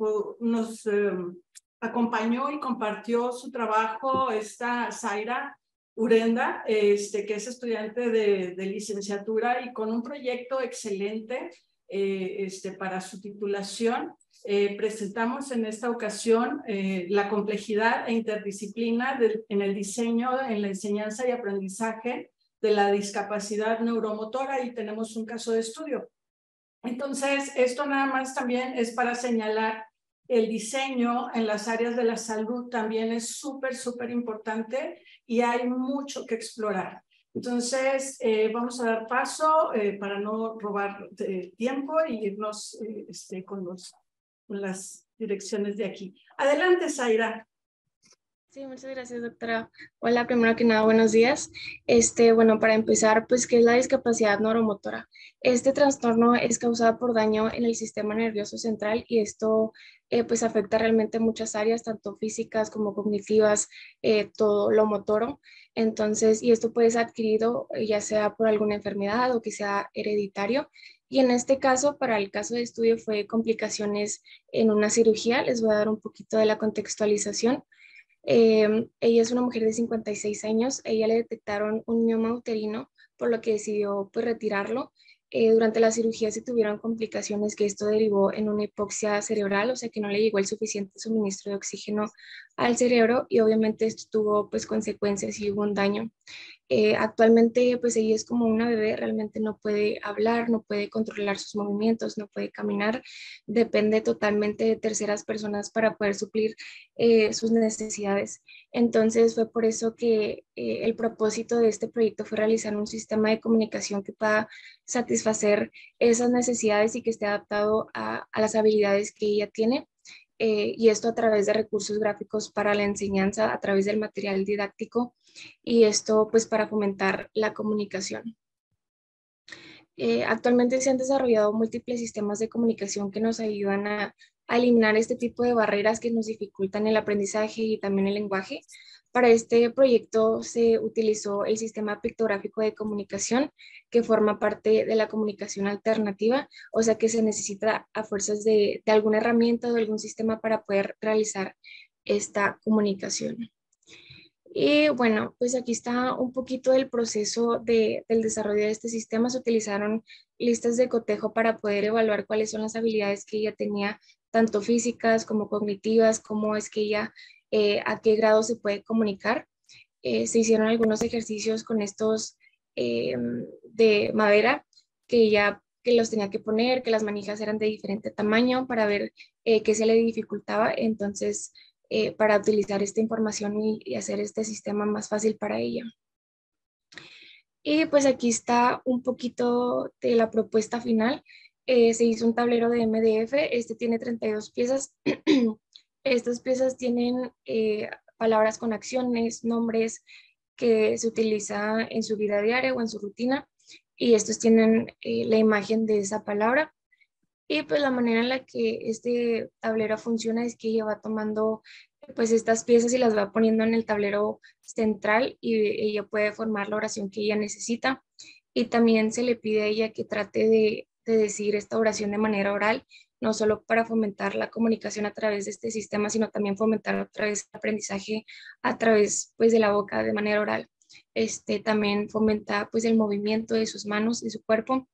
acompañó y compartió su trabajo esta Zaira Urenda, que es estudiante de licenciatura y con un proyecto excelente para su titulación. Presentamos en esta ocasión la complejidad e interdisciplina en el diseño, en la enseñanza y aprendizaje de la discapacidad neuromotora y tenemos un caso de estudio. Entonces, esto nada más también es para señalar el diseño en las áreas de la salud también es súper importante y hay mucho que explorar. Entonces, vamos a dar paso para no robar tiempo y irnos con las direcciones de aquí. Adelante, Zaira. Sí, muchas gracias, doctora. Hola, primero que nada, buenos días. Bueno, para empezar, pues, ¿qué es la discapacidad neuromotora? Este trastorno es causado por daño en el sistema nervioso central y esto, pues, afecta realmente muchas áreas, tanto físicas como cognitivas, todo lo motoro. Entonces, y esto puede ser adquirido ya sea por alguna enfermedad o que sea hereditario. Y en este caso, para el caso de estudio fue complicaciones en una cirugía. Les voy a dar un poquito de la contextualización. Ella es una mujer de 56 años, a ella le detectaron un mioma uterino, por lo que decidió, pues, retirarlo. Durante la cirugía se tuvieron complicaciones que esto derivó en una hipoxia cerebral, o sea que no le llegó el suficiente suministro de oxígeno al cerebro y obviamente esto tuvo pues consecuencias y hubo un daño. Actualmente pues ella es como una bebé, realmente no puede hablar, no puede controlar sus movimientos, no puede caminar, depende totalmente de terceras personas para poder suplir sus necesidades. Entonces fue por eso que el propósito de este proyecto fue realizar un sistema de comunicación que pueda satisfacer esas necesidades y que esté adaptado a las habilidades que ella tiene. Y esto a través de recursos gráficos para la enseñanza, a través del material didáctico y esto pues para fomentar la comunicación. Actualmente se han desarrollado múltiples sistemas de comunicación que nos ayudan a eliminar este tipo de barreras que nos dificultan el aprendizaje y también el lenguaje. Para este proyecto se utilizó el sistema pictográfico de comunicación que forma parte de la comunicación alternativa, o sea que se necesita a fuerzas de alguna herramienta o de algún sistema para poder realizar esta comunicación. Y bueno, pues aquí está un poquito del proceso del desarrollo de este sistema. Se utilizaron listas de cotejo para poder evaluar cuáles son las habilidades que ella tenía, tanto físicas como cognitivas, cómo es que ella, a qué grado se puede comunicar. Se hicieron algunos ejercicios con estos de madera que los tenía que poner, que las manijas eran de diferente tamaño para ver qué se le dificultaba. Entonces, para utilizar esta información y hacer este sistema más fácil para ella. Y pues aquí está un poquito de la propuesta final. Se hizo un tablero de MDF, este tiene 32 piezas. Estas piezas tienen palabras con acciones, nombres que se utiliza en su vida diaria o en su rutina, y estos tienen la imagen de esa palabra. Y pues la manera en la que este tablero funciona es que ella va tomando pues estas piezas y las va poniendo en el tablero central y ella puede formar la oración que ella necesita. Y también se le pide a ella que trate de decir esta oración de manera oral, no solo para fomentar la comunicación a través de este sistema, sino también fomentar a través del aprendizaje a través pues de la boca de manera oral. También fomenta pues el movimiento de sus manos y su cuerpo.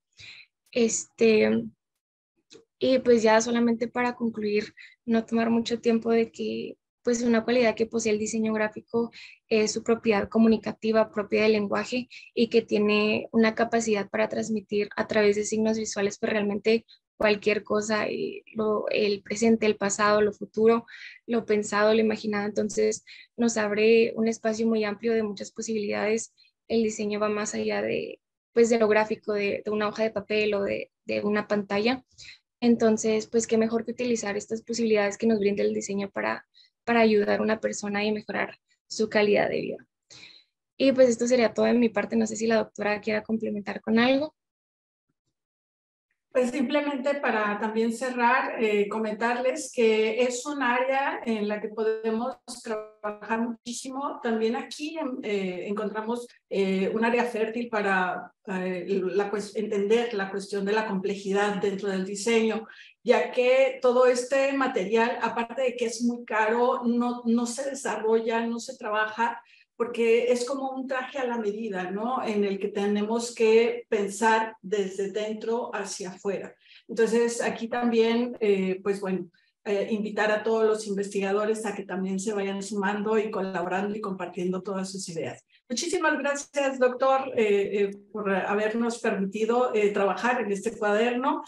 Y pues ya solamente para concluir, no tomar mucho tiempo, de que pues una cualidad que posee el diseño gráfico es su propiedad comunicativa propia del lenguaje y que tiene una capacidad para transmitir a través de signos visuales pues realmente cualquier cosa, el presente, el pasado, lo futuro, lo pensado, lo imaginado. Entonces nos abre un espacio muy amplio de muchas posibilidades. El diseño va más allá de pues de lo gráfico, de una hoja de papel o de una pantalla. Entonces, pues qué mejor que utilizar estas posibilidades que nos brinda el diseño para ayudar a una persona y mejorar su calidad de vida. Y pues esto sería todo de mi parte. No sé si la doctora quiera complementar con algo. Pues simplemente para también cerrar, comentarles que es un área en la que podemos trabajar muchísimo. También aquí encontramos un área fértil para entender la cuestión de la complejidad dentro del diseño, ya que todo este material, aparte de que es muy caro, no se desarrolla, no se trabaja, porque es como un traje a la medida, ¿no? En el que tenemos que pensar desde dentro hacia afuera. Entonces, aquí también, pues bueno, invitar a todos los investigadores a que también se vayan sumando y colaborando y compartiendo todas sus ideas. Muchísimas gracias, doctor, por habernos permitido trabajar en este cuaderno.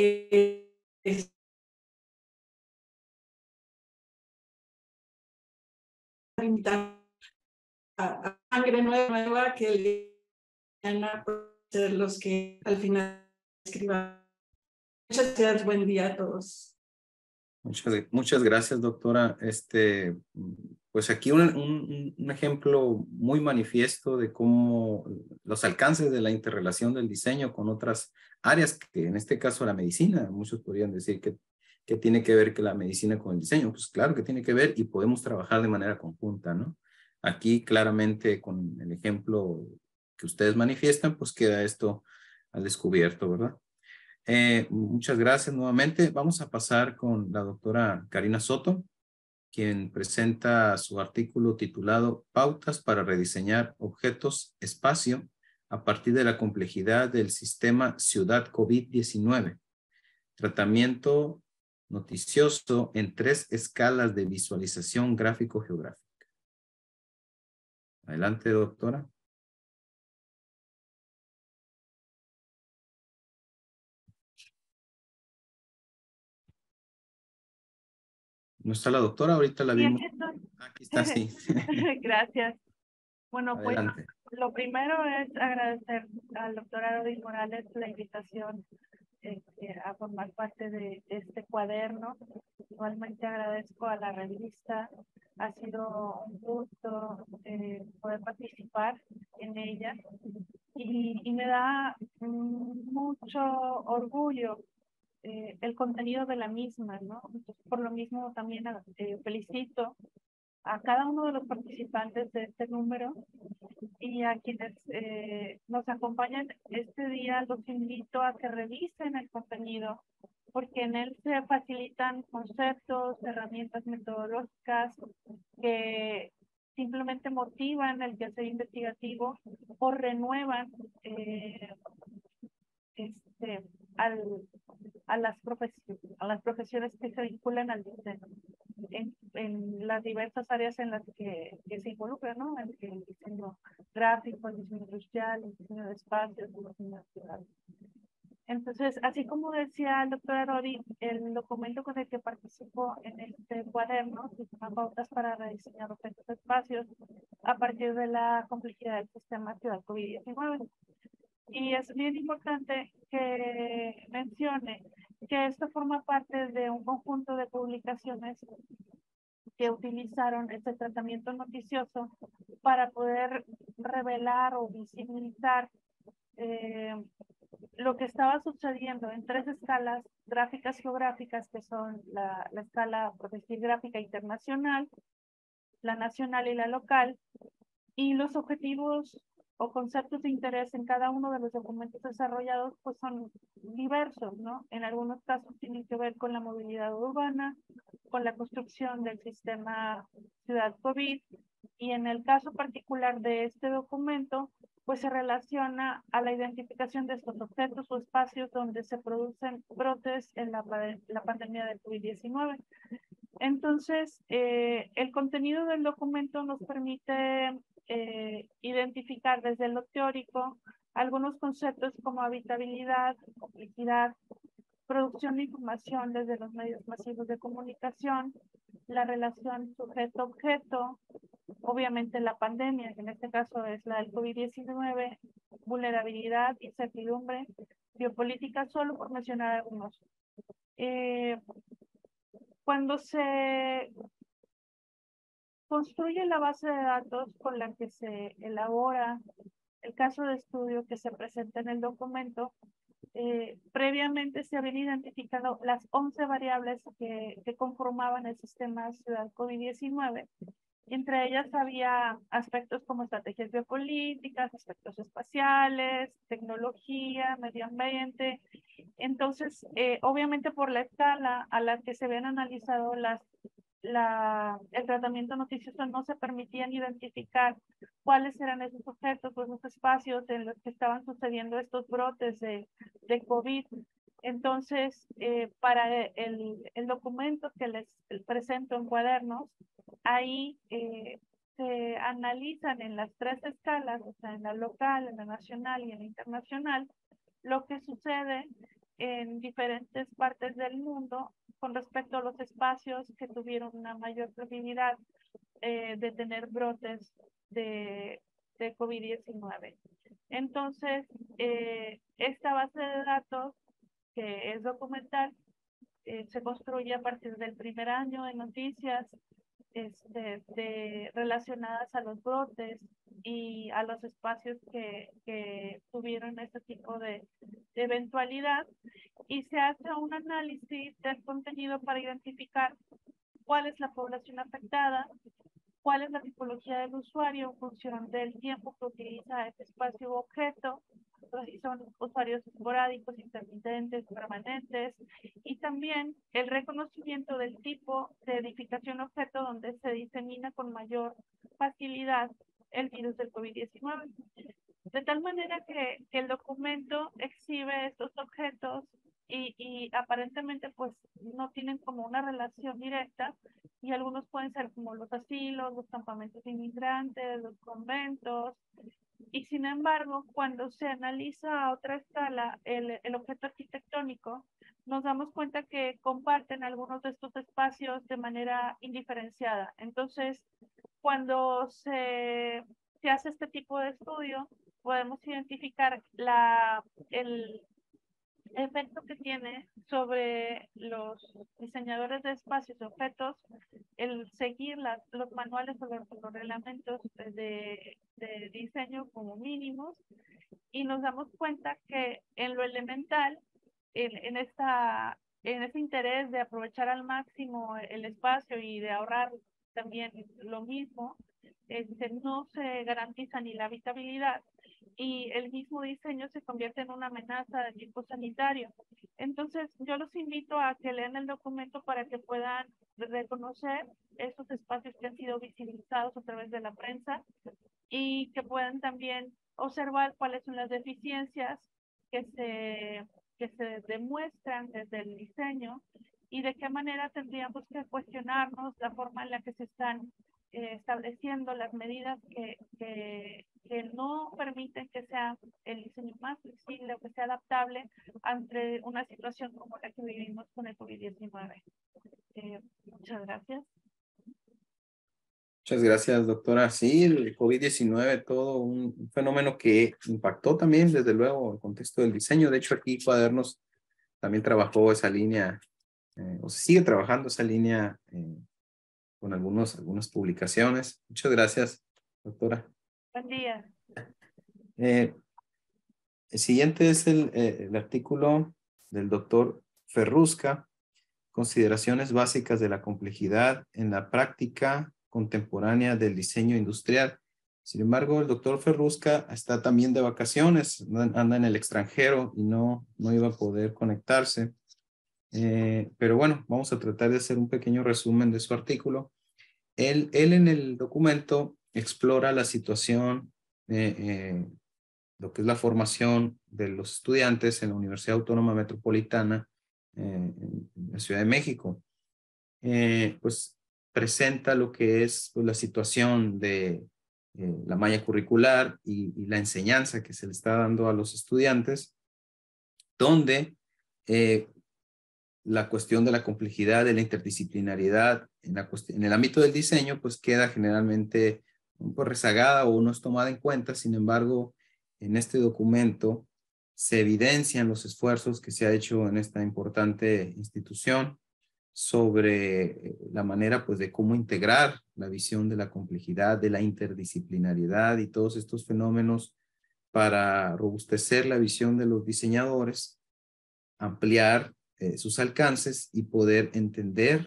Invitar a sangre nueva que mañana pueden ser los que al final escriban. Muchas gracias, buen día a todos. Muchas gracias, doctora. Pues aquí un ejemplo muy manifiesto de cómo los alcances de la interrelación del diseño con otras áreas, que en este caso la medicina, muchos podrían decir que tiene que ver que la medicina con el diseño. Pues claro que tiene que ver y podemos trabajar de manera conjunta, ¿no? Aquí claramente con el ejemplo que ustedes manifiestan, pues queda esto al descubierto, ¿verdad? Muchas gracias nuevamente. Vamos a pasar con la doctora Karina Soto, quien presenta su artículo titulado Pautas para rediseñar objetos espacio a partir de la complejidad del sistema Ciudad COVID-19. Tratamiento noticioso en 3 escalas de visualización gráfico-geográfica. Adelante, doctora. ¿No está la doctora? Ahorita la vimos. Aquí está, sí. Gracias. Bueno, pues Adelante. lo primero es agradecer al doctor Arodi Morales la invitación a formar parte de este cuaderno. Igualmente agradezco a la revista. Ha sido un gusto poder participar en ella y me da mucho orgullo el contenido de la misma, ¿no? Entonces, por lo mismo también felicito a cada uno de los participantes de este número y a quienes nos acompañan este día. Los invito a que revisen el contenido porque en él se facilitan conceptos, herramientas metodológicas que simplemente motivan el quehacer investigativo o renuevan a las profesiones que se vinculan al diseño en las diversas áreas en las que se involucran, ¿no? El diseño gráfico, el diseño industrial, el diseño de espacios, el diseño de ciudades. Entonces, así como decía el doctor Arodi, el documento con el que participó en este cuaderno se llama Pautas para rediseñar objetos de espacios a partir de la complejidad del sistema ciudad COVID-19. Y es bien importante que mencione que esto forma parte de un conjunto de publicaciones que utilizaron este tratamiento noticioso para poder revelar o visibilizar lo que estaba sucediendo en 3 escalas gráficas geográficas, que son la escala, por decir, gráfica internacional, la nacional y la local, y los objetivos o conceptos de interés en cada uno de los documentos desarrollados pues son diversos, ¿no? En algunos casos tienen que ver con la movilidad urbana, con la construcción del sistema ciudad COVID, y en el caso particular de este documento pues se relaciona a la identificación de estos objetos o espacios donde se producen brotes en la pandemia del COVID-19. Entonces, el contenido del documento nos permite identificar desde lo teórico algunos conceptos como habitabilidad, complejidad, producción de información desde los medios masivos de comunicación, la relación sujeto-objeto, obviamente la pandemia, que en este caso es la del COVID-19, vulnerabilidad, incertidumbre, biopolítica, solo por mencionar algunos. Cuando se construye la base de datos con la que se elabora el caso de estudio que se presenta en el documento, previamente se habían identificado las 11 variables que conformaban el sistema ciudad COVID-19. Entre ellas había aspectos como estrategias biopolíticas, aspectos espaciales, tecnología, medio ambiente. Entonces, obviamente por la escala a la que se habían analizado el tratamiento noticioso, no se permitían identificar cuáles eran esos objetos o esos espacios en los que estaban sucediendo estos brotes de COVID. Entonces, para el documento que les presento en cuadernos, ahí se analizan en las 3 escalas, o sea, en la local, en la nacional y en la internacional, lo que sucede en diferentes partes del mundo con respecto a los espacios que tuvieron una mayor probabilidad de tener brotes de COVID-19. Entonces, esta base de datos, que es documental, se construye a partir del primer año de noticias relacionadas a los brotes y a los espacios que tuvieron este tipo de eventualidad, y se hace un análisis del contenido para identificar cuál es la población afectada, cuál es la tipología del usuario en función del tiempo que utiliza este espacio u objeto, si son usuarios esporádicos, intermitentes, permanentes, y también el reconocimiento del tipo de edificación objeto donde se disemina con mayor facilidad el virus del COVID-19. De tal manera que el documento exhibe estos objetos y aparentemente pues no tienen como una relación directa, y algunos pueden ser como los asilos, los campamentos inmigrantes, los conventos, y sin embargo, cuando se analiza a otra escala el objeto arquitectónico, nos damos cuenta que comparten algunos de estos espacios de manera indiferenciada. Entonces, cuando se hace este tipo de estudio, podemos identificar el efecto que tiene sobre los diseñadores de espacios y objetos el seguir los manuales o los reglamentos de diseño como mínimos, y nos damos cuenta que en lo elemental, en ese interés de aprovechar al máximo el espacio y de ahorrar también lo mismo, no se garantiza ni la habitabilidad, y el mismo diseño se convierte en una amenaza de tipo sanitario. Entonces, yo los invito a que lean el documento para que puedan reconocer esos espacios que han sido visibilizados a través de la prensa, y que puedan también observar cuáles son las deficiencias que se demuestran desde el diseño, y de qué manera tendríamos que cuestionarnos la forma en la que se están estableciendo las medidas que no permiten que sea el diseño más flexible o que sea adaptable ante una situación como la que vivimos con el COVID-19. Muchas gracias. Muchas gracias, doctora. Sí, el COVID-19, todo un fenómeno que impactó también, desde luego, el contexto del diseño. De hecho, aquí Cuadernos también trabajó esa línea, o se sigue trabajando esa línea con algunas publicaciones. Muchas gracias, doctora. Buen día. El siguiente es el artículo del doctor Ferrusca, Consideraciones básicas de la complejidad en la práctica contemporánea del diseño industrial. Sin embargo, el doctor Ferrusca está también de vacaciones, anda en el extranjero y no iba a poder conectarse. Pero bueno, vamos a tratar de hacer un pequeño resumen de su artículo. Él en el documento explora la situación, lo que es la formación de los estudiantes en la Universidad Autónoma Metropolitana en la Ciudad de México. Pues presenta lo que es pues, la situación de la malla curricular y la enseñanza que se le está dando a los estudiantes, donde la cuestión de la complejidad, de la interdisciplinariedad en el ámbito del diseño, pues queda generalmente un poco rezagada o no es tomada en cuenta. Sin embargo, en este documento se evidencian los esfuerzos que se ha hecho en esta importante institución sobre la manera pues de cómo integrar la visión de la complejidad, de la interdisciplinariedad y todos estos fenómenos para robustecer la visión de los diseñadores, ampliar sus alcances y poder entender,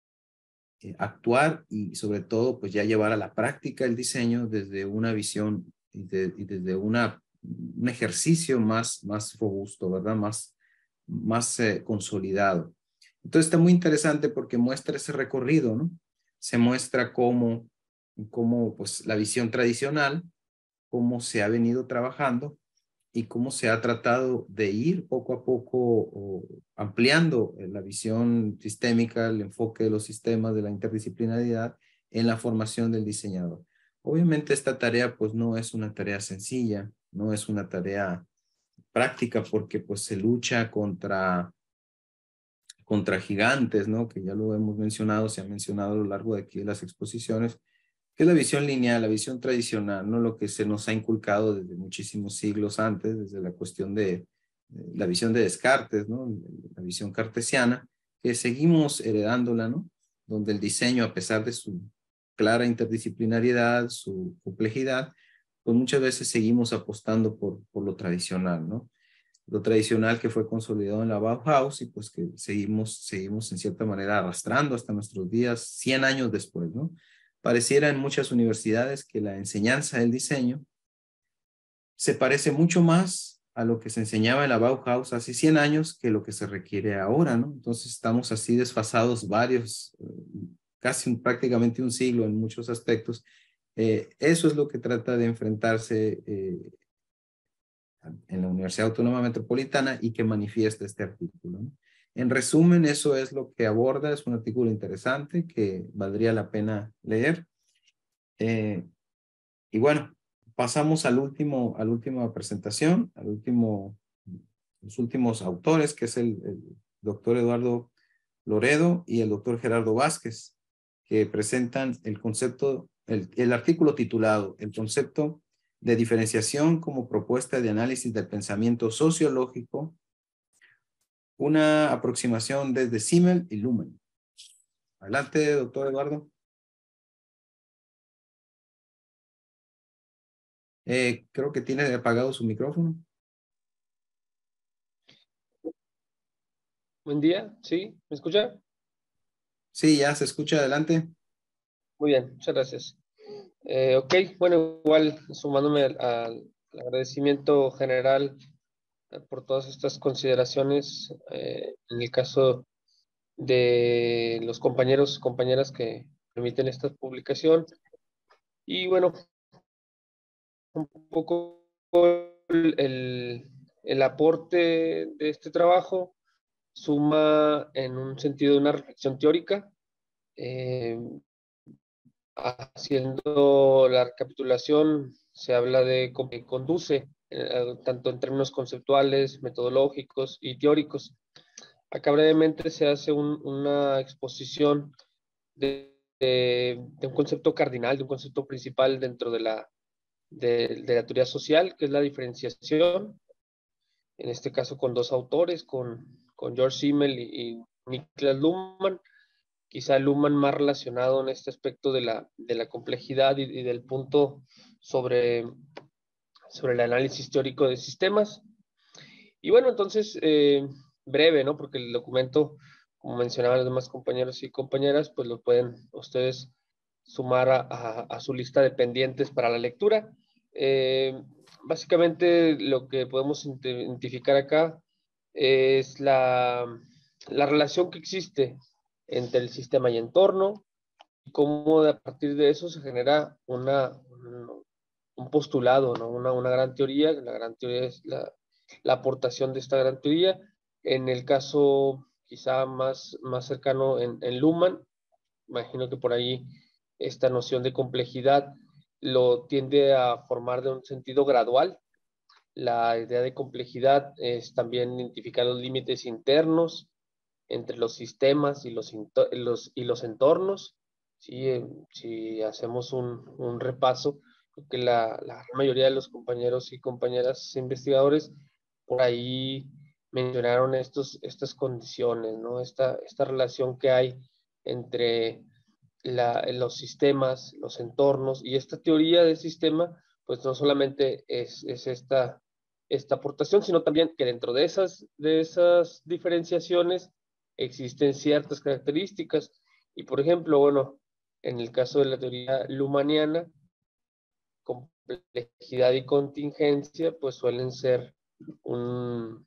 actuar y sobre todo pues ya llevar a la práctica el diseño desde una visión y desde un ejercicio más robusto, ¿verdad? Más consolidado. Entonces está muy interesante porque muestra ese recorrido, ¿no? Se muestra cómo pues la visión tradicional, cómo se ha venido trabajando y cómo se ha tratado de ir poco a poco ampliando la visión sistémica, el enfoque de los sistemas, de la interdisciplinaridad en la formación del diseñador. Obviamente esta tarea pues no es una tarea sencilla, no es una tarea práctica porque pues se lucha contra gigantes, ¿no? Que ya lo hemos mencionado, se ha mencionado a lo largo de aquí las exposiciones, que es la visión lineal, la visión tradicional, ¿no? Lo que se nos ha inculcado desde muchísimos siglos antes, desde la cuestión de la visión de Descartes, ¿no? La visión cartesiana, que seguimos heredándola, ¿no? Donde el diseño, a pesar de su clara interdisciplinariedad, su complejidad, pues muchas veces seguimos apostando por lo tradicional, ¿no? Lo tradicional que fue consolidado en la Bauhaus y pues que seguimos en cierta manera arrastrando hasta nuestros días, 100 años después, ¿no? Pareciera en muchas universidades que la enseñanza del diseño se parece mucho más a lo que se enseñaba en la Bauhaus hace 100 años que lo que se requiere ahora, ¿no? Entonces estamos así desfasados prácticamente un siglo en muchos aspectos. Eso es lo que trata de enfrentarse en la Universidad Autónoma Metropolitana y que manifiesta este artículo, ¿no? En resumen, eso es lo que aborda. Es un artículo interesante que valdría la pena leer. Y bueno, pasamos a la última presentación, los últimos autores, que es el doctor Eduardo Loredo y el doctor Gerardo Vázquez, que presentan el concepto, el artículo titulado El concepto de diferenciación como propuesta de análisis del pensamiento sociológico, una aproximación desde Simmel y Luhmann. Adelante, doctor Eduardo. Creo que tiene apagado su micrófono. Buen día, ¿sí? ¿Me escucha? Sí, ya se escucha, adelante. Muy bien, muchas gracias. Ok, bueno, igual sumándome al agradecimiento general por todas estas consideraciones, en el caso de los compañeros y compañeras que permiten esta publicación. Y bueno, un poco el aporte de este trabajo suma en un sentido de una reflexión teórica, haciendo la recapitulación, se habla de cómo conduce, tanto en términos conceptuales, metodológicos y teóricos. Acá brevemente se hace una exposición de un concepto cardinal, de un concepto principal dentro de la teoría social, que es la diferenciación, en este caso con dos autores, con George Simmel y Niklas Luhmann. Quizá Luhmann más relacionado en este aspecto de la complejidad y del punto sobre el análisis teórico de sistemas. Y bueno, entonces, breve, ¿no? Porque el documento, como mencionaban los demás compañeros y compañeras, pues lo pueden ustedes sumar a su lista de pendientes para la lectura. Básicamente lo que podemos identificar acá es la relación que existe entre el sistema y entorno, y cómo a partir de eso se genera un postulado, ¿no? Una gran teoría. La gran teoría es la aportación de esta gran teoría. En el caso quizá más cercano en Luhmann, imagino que por ahí esta noción de complejidad lo tiende a formar de un sentido gradual. La idea de complejidad es también identificar los límites internos entre los sistemas y los entornos. ¿Sí? Si hacemos un repaso, creo que la mayoría de los compañeros y compañeras investigadores por ahí mencionaron estas condiciones, ¿no? Esta relación que hay entre los sistemas, los entornos, y esta teoría del sistema, pues no solamente es esta aportación, sino también que dentro de esas diferenciaciones existen ciertas características. Y por ejemplo, bueno, en el caso de la teoría luhmanniana, complejidad y contingencia pues suelen ser un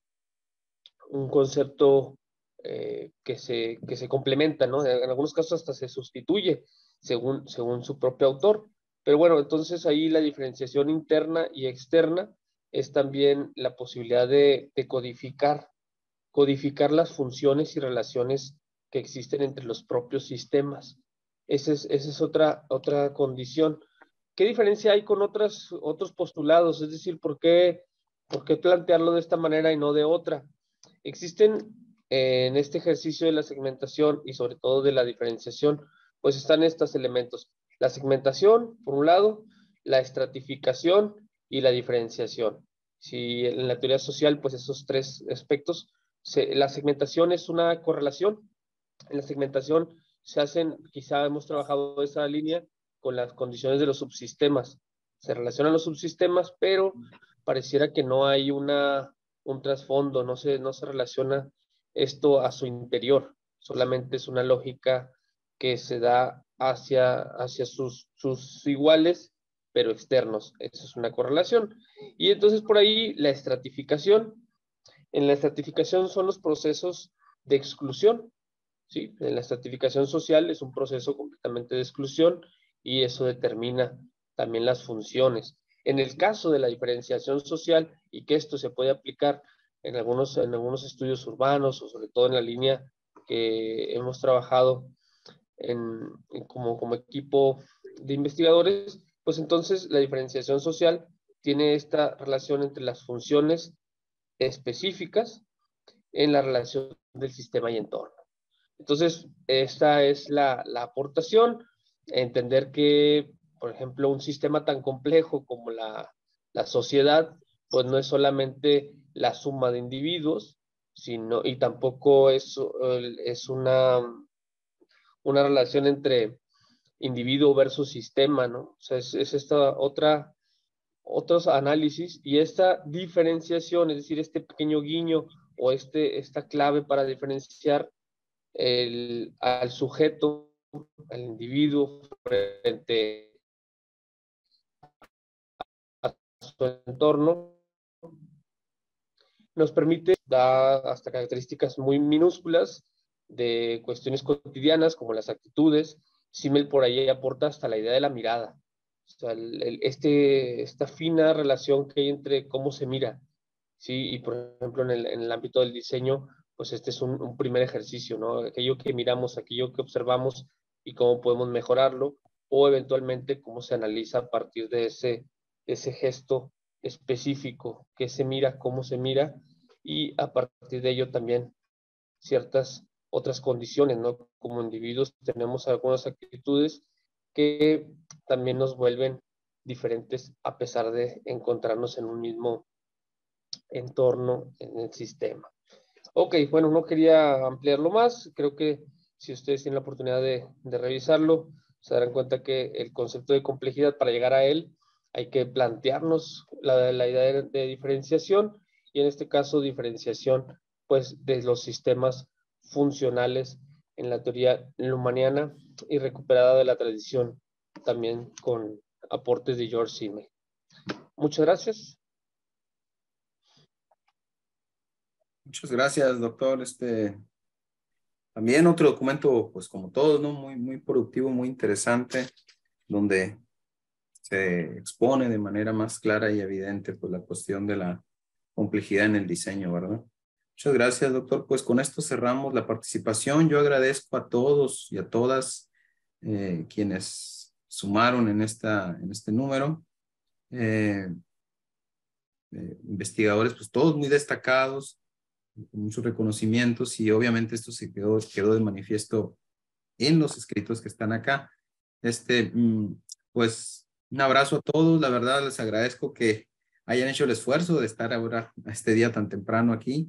concepto que se complementa, ¿no? En algunos casos hasta se sustituye según su propio autor. Pero bueno, entonces ahí la diferenciación interna y externa es también la posibilidad de codificar las funciones y relaciones que existen entre los propios sistemas. Esa es otra condición. ¿Qué diferencia hay con otros postulados? Es decir, ¿por qué plantearlo de esta manera y no de otra? Existen en este ejercicio de la segmentación y sobre todo de la diferenciación, pues están estos elementos. La segmentación, por un lado, la estratificación y la diferenciación. Si en la teoría social, pues esos tres aspectos, la segmentación es una correlación. En la segmentación se hacen, quizá hemos trabajado esa línea con las condiciones de los subsistemas. Se relacionan los subsistemas, pero pareciera que no hay un trasfondo, no se relaciona esto a su interior. Solamente es una lógica que se da hacia sus iguales, pero externos. Esa es una correlación. Y entonces por ahí la estratificación. En la estratificación son los procesos de exclusión. ¿Sí? En la estratificación social es un proceso completamente de exclusión y eso determina también las funciones. En el caso de la diferenciación social, y que esto se puede aplicar en algunos estudios urbanos, o sobre todo en la línea que hemos trabajado como equipo de investigadores, pues entonces la diferenciación social tiene esta relación entre las funciones específicas en la relación del sistema y entorno. Entonces, esta es la aportación, entender que, por ejemplo, un sistema tan complejo como la sociedad, pues no es solamente la suma de individuos, sino, y tampoco es una relación entre individuo versus sistema, ¿no? O sea, es esta otros análisis, y esta diferenciación, es decir, este pequeño guiño o esta clave para diferenciar al sujeto, al individuo frente a su entorno, nos permite dar hasta características muy minúsculas de cuestiones cotidianas como las actitudes. Simmel por ahí aporta hasta la idea de la mirada. O sea, esta fina relación que hay entre cómo se mira, ¿sí? Y por ejemplo en el ámbito del diseño, pues este es un primer ejercicio, ¿no? Aquello que miramos, aquello que observamos y cómo podemos mejorarlo, o eventualmente cómo se analiza a partir de ese gesto específico, que se mira, cómo se mira, y a partir de ello también ciertas otras condiciones, ¿no? Como individuos tenemos algunas actitudes que también nos vuelven diferentes a pesar de encontrarnos en un mismo entorno en el sistema. Ok, bueno, no quería ampliarlo más. Creo que si ustedes tienen la oportunidad de revisarlo, se darán cuenta que el concepto de complejidad, para llegar a él, hay que plantearnos la idea de diferenciación, y en este caso diferenciación pues de los sistemas funcionales en la teoría lumaniana y recuperada de la tradición, también con aportes de George Simmel. Muchas gracias. Muchas gracias, doctor. También otro documento, pues como todos, ¿no? Muy productivo, muy interesante, donde se expone de manera más clara y evidente, pues, la cuestión de la complejidad en el diseño, ¿verdad? Muchas gracias, doctor. Pues con esto cerramos la participación. Yo agradezco a todos y a todas quienes sumaron en este número. Investigadores, pues todos muy destacados, con muchos reconocimientos, y obviamente esto se quedó de manifiesto en los escritos que están acá. Pues un abrazo a todos. La verdad les agradezco que hayan hecho el esfuerzo de estar ahora a este día tan temprano aquí.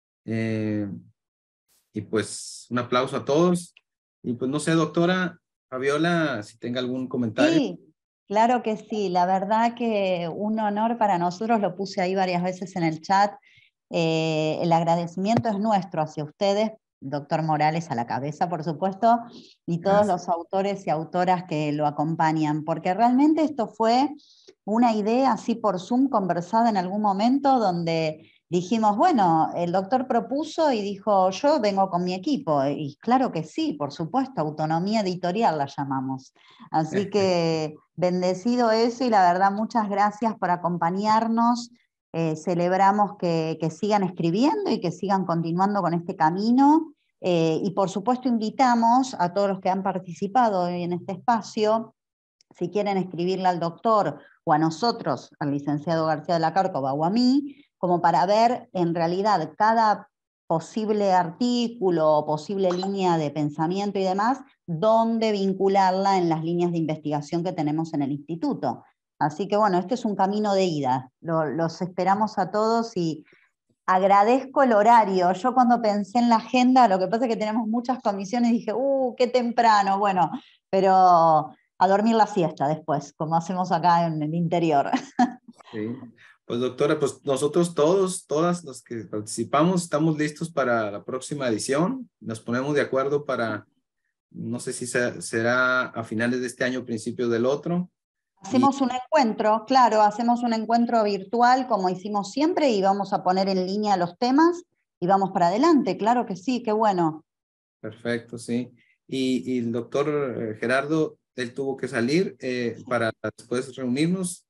Y pues un aplauso a todos. Y pues no sé, doctora Fabiola, si tenga algún comentario. Sí, claro que sí. La verdad que un honor para nosotros, lo puse ahí varias veces en el chat. El agradecimiento es nuestro hacia ustedes, doctor Morales a la cabeza, por supuesto, y todos los autores y autoras que lo acompañan, porque realmente esto fue una idea así por Zoom conversada en algún momento, donde dijimos, bueno, el doctor propuso y dijo, yo vengo con mi equipo, y claro que sí, por supuesto, autonomía editorial la llamamos. Así que bendecido eso, y la verdad muchas gracias por acompañarnos. Celebramos que sigan escribiendo y que sigan continuando con este camino, y por supuesto invitamos a todos los que han participado hoy en este espacio, si quieren escribirle al doctor o a nosotros, al licenciado García de la Cárcova o a mí, como para ver en realidad cada posible artículo o posible línea de pensamiento y demás, dónde vincularla en las líneas de investigación que tenemos en el instituto. Así que bueno, este es un camino de ida. Los esperamos a todos y agradezco el horario. Yo cuando pensé en la agenda, lo que pasa es que tenemos muchas comisiones, dije, qué temprano, bueno, pero a dormir la siesta después, como hacemos acá en el interior. Sí. Pues doctora, pues nosotros todas los que participamos estamos listos para la próxima edición. Nos ponemos de acuerdo para, no sé si será a finales de este año o principios del otro. Hacemos un encuentro, claro, hacemos un encuentro virtual como hicimos siempre, y vamos a poner en línea los temas y vamos para adelante, claro que sí, qué bueno. Perfecto, sí. Y el doctor Gerardo, él tuvo que salir para después reunirnos.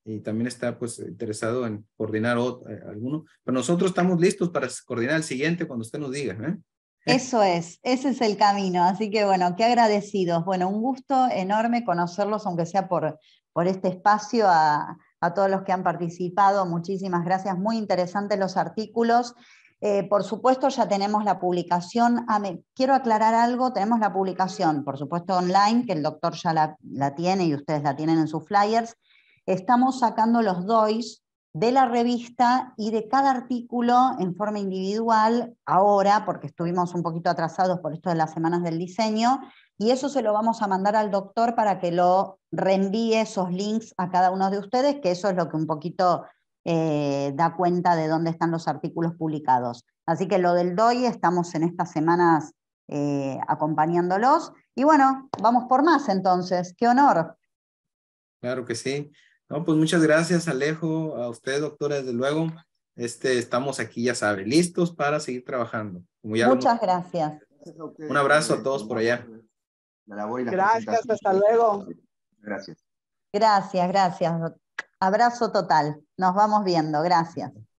y también está pues interesado en coordinar alguno. Pero nosotros estamos listos para coordinar el siguiente cuando usted nos diga. Eso es, ese es el camino. Así que bueno, qué agradecidos. Bueno, un gusto enorme conocerlos, aunque sea por este espacio, a todos los que han participado. Muchísimas gracias, muy interesantes los artículos. Por supuesto, ya tenemos la publicación. Quiero aclarar algo, tenemos la publicación, por supuesto, online, que el doctor ya la tiene y ustedes la tienen en sus flyers. Estamos sacando los DOIs de la revista y de cada artículo en forma individual ahora, porque estuvimos un poquito atrasados por esto de las semanas del diseño, y eso se lo vamos a mandar al doctor para que lo reenvíe esos links a cada uno de ustedes, que eso es lo que un poquito da cuenta de dónde están los artículos publicados. Así que lo del DOI estamos en estas semanas acompañándolos, y bueno, vamos por más entonces. ¡Qué honor! Claro que sí. No, pues muchas gracias, Alejo, a usted, doctora, desde luego. Estamos aquí, ya sabe, listos para seguir trabajando. Como ya muchas gracias. Un abrazo a todos por allá. Gracias, hasta luego. Gracias. Abrazo total. Nos vamos viendo. Gracias.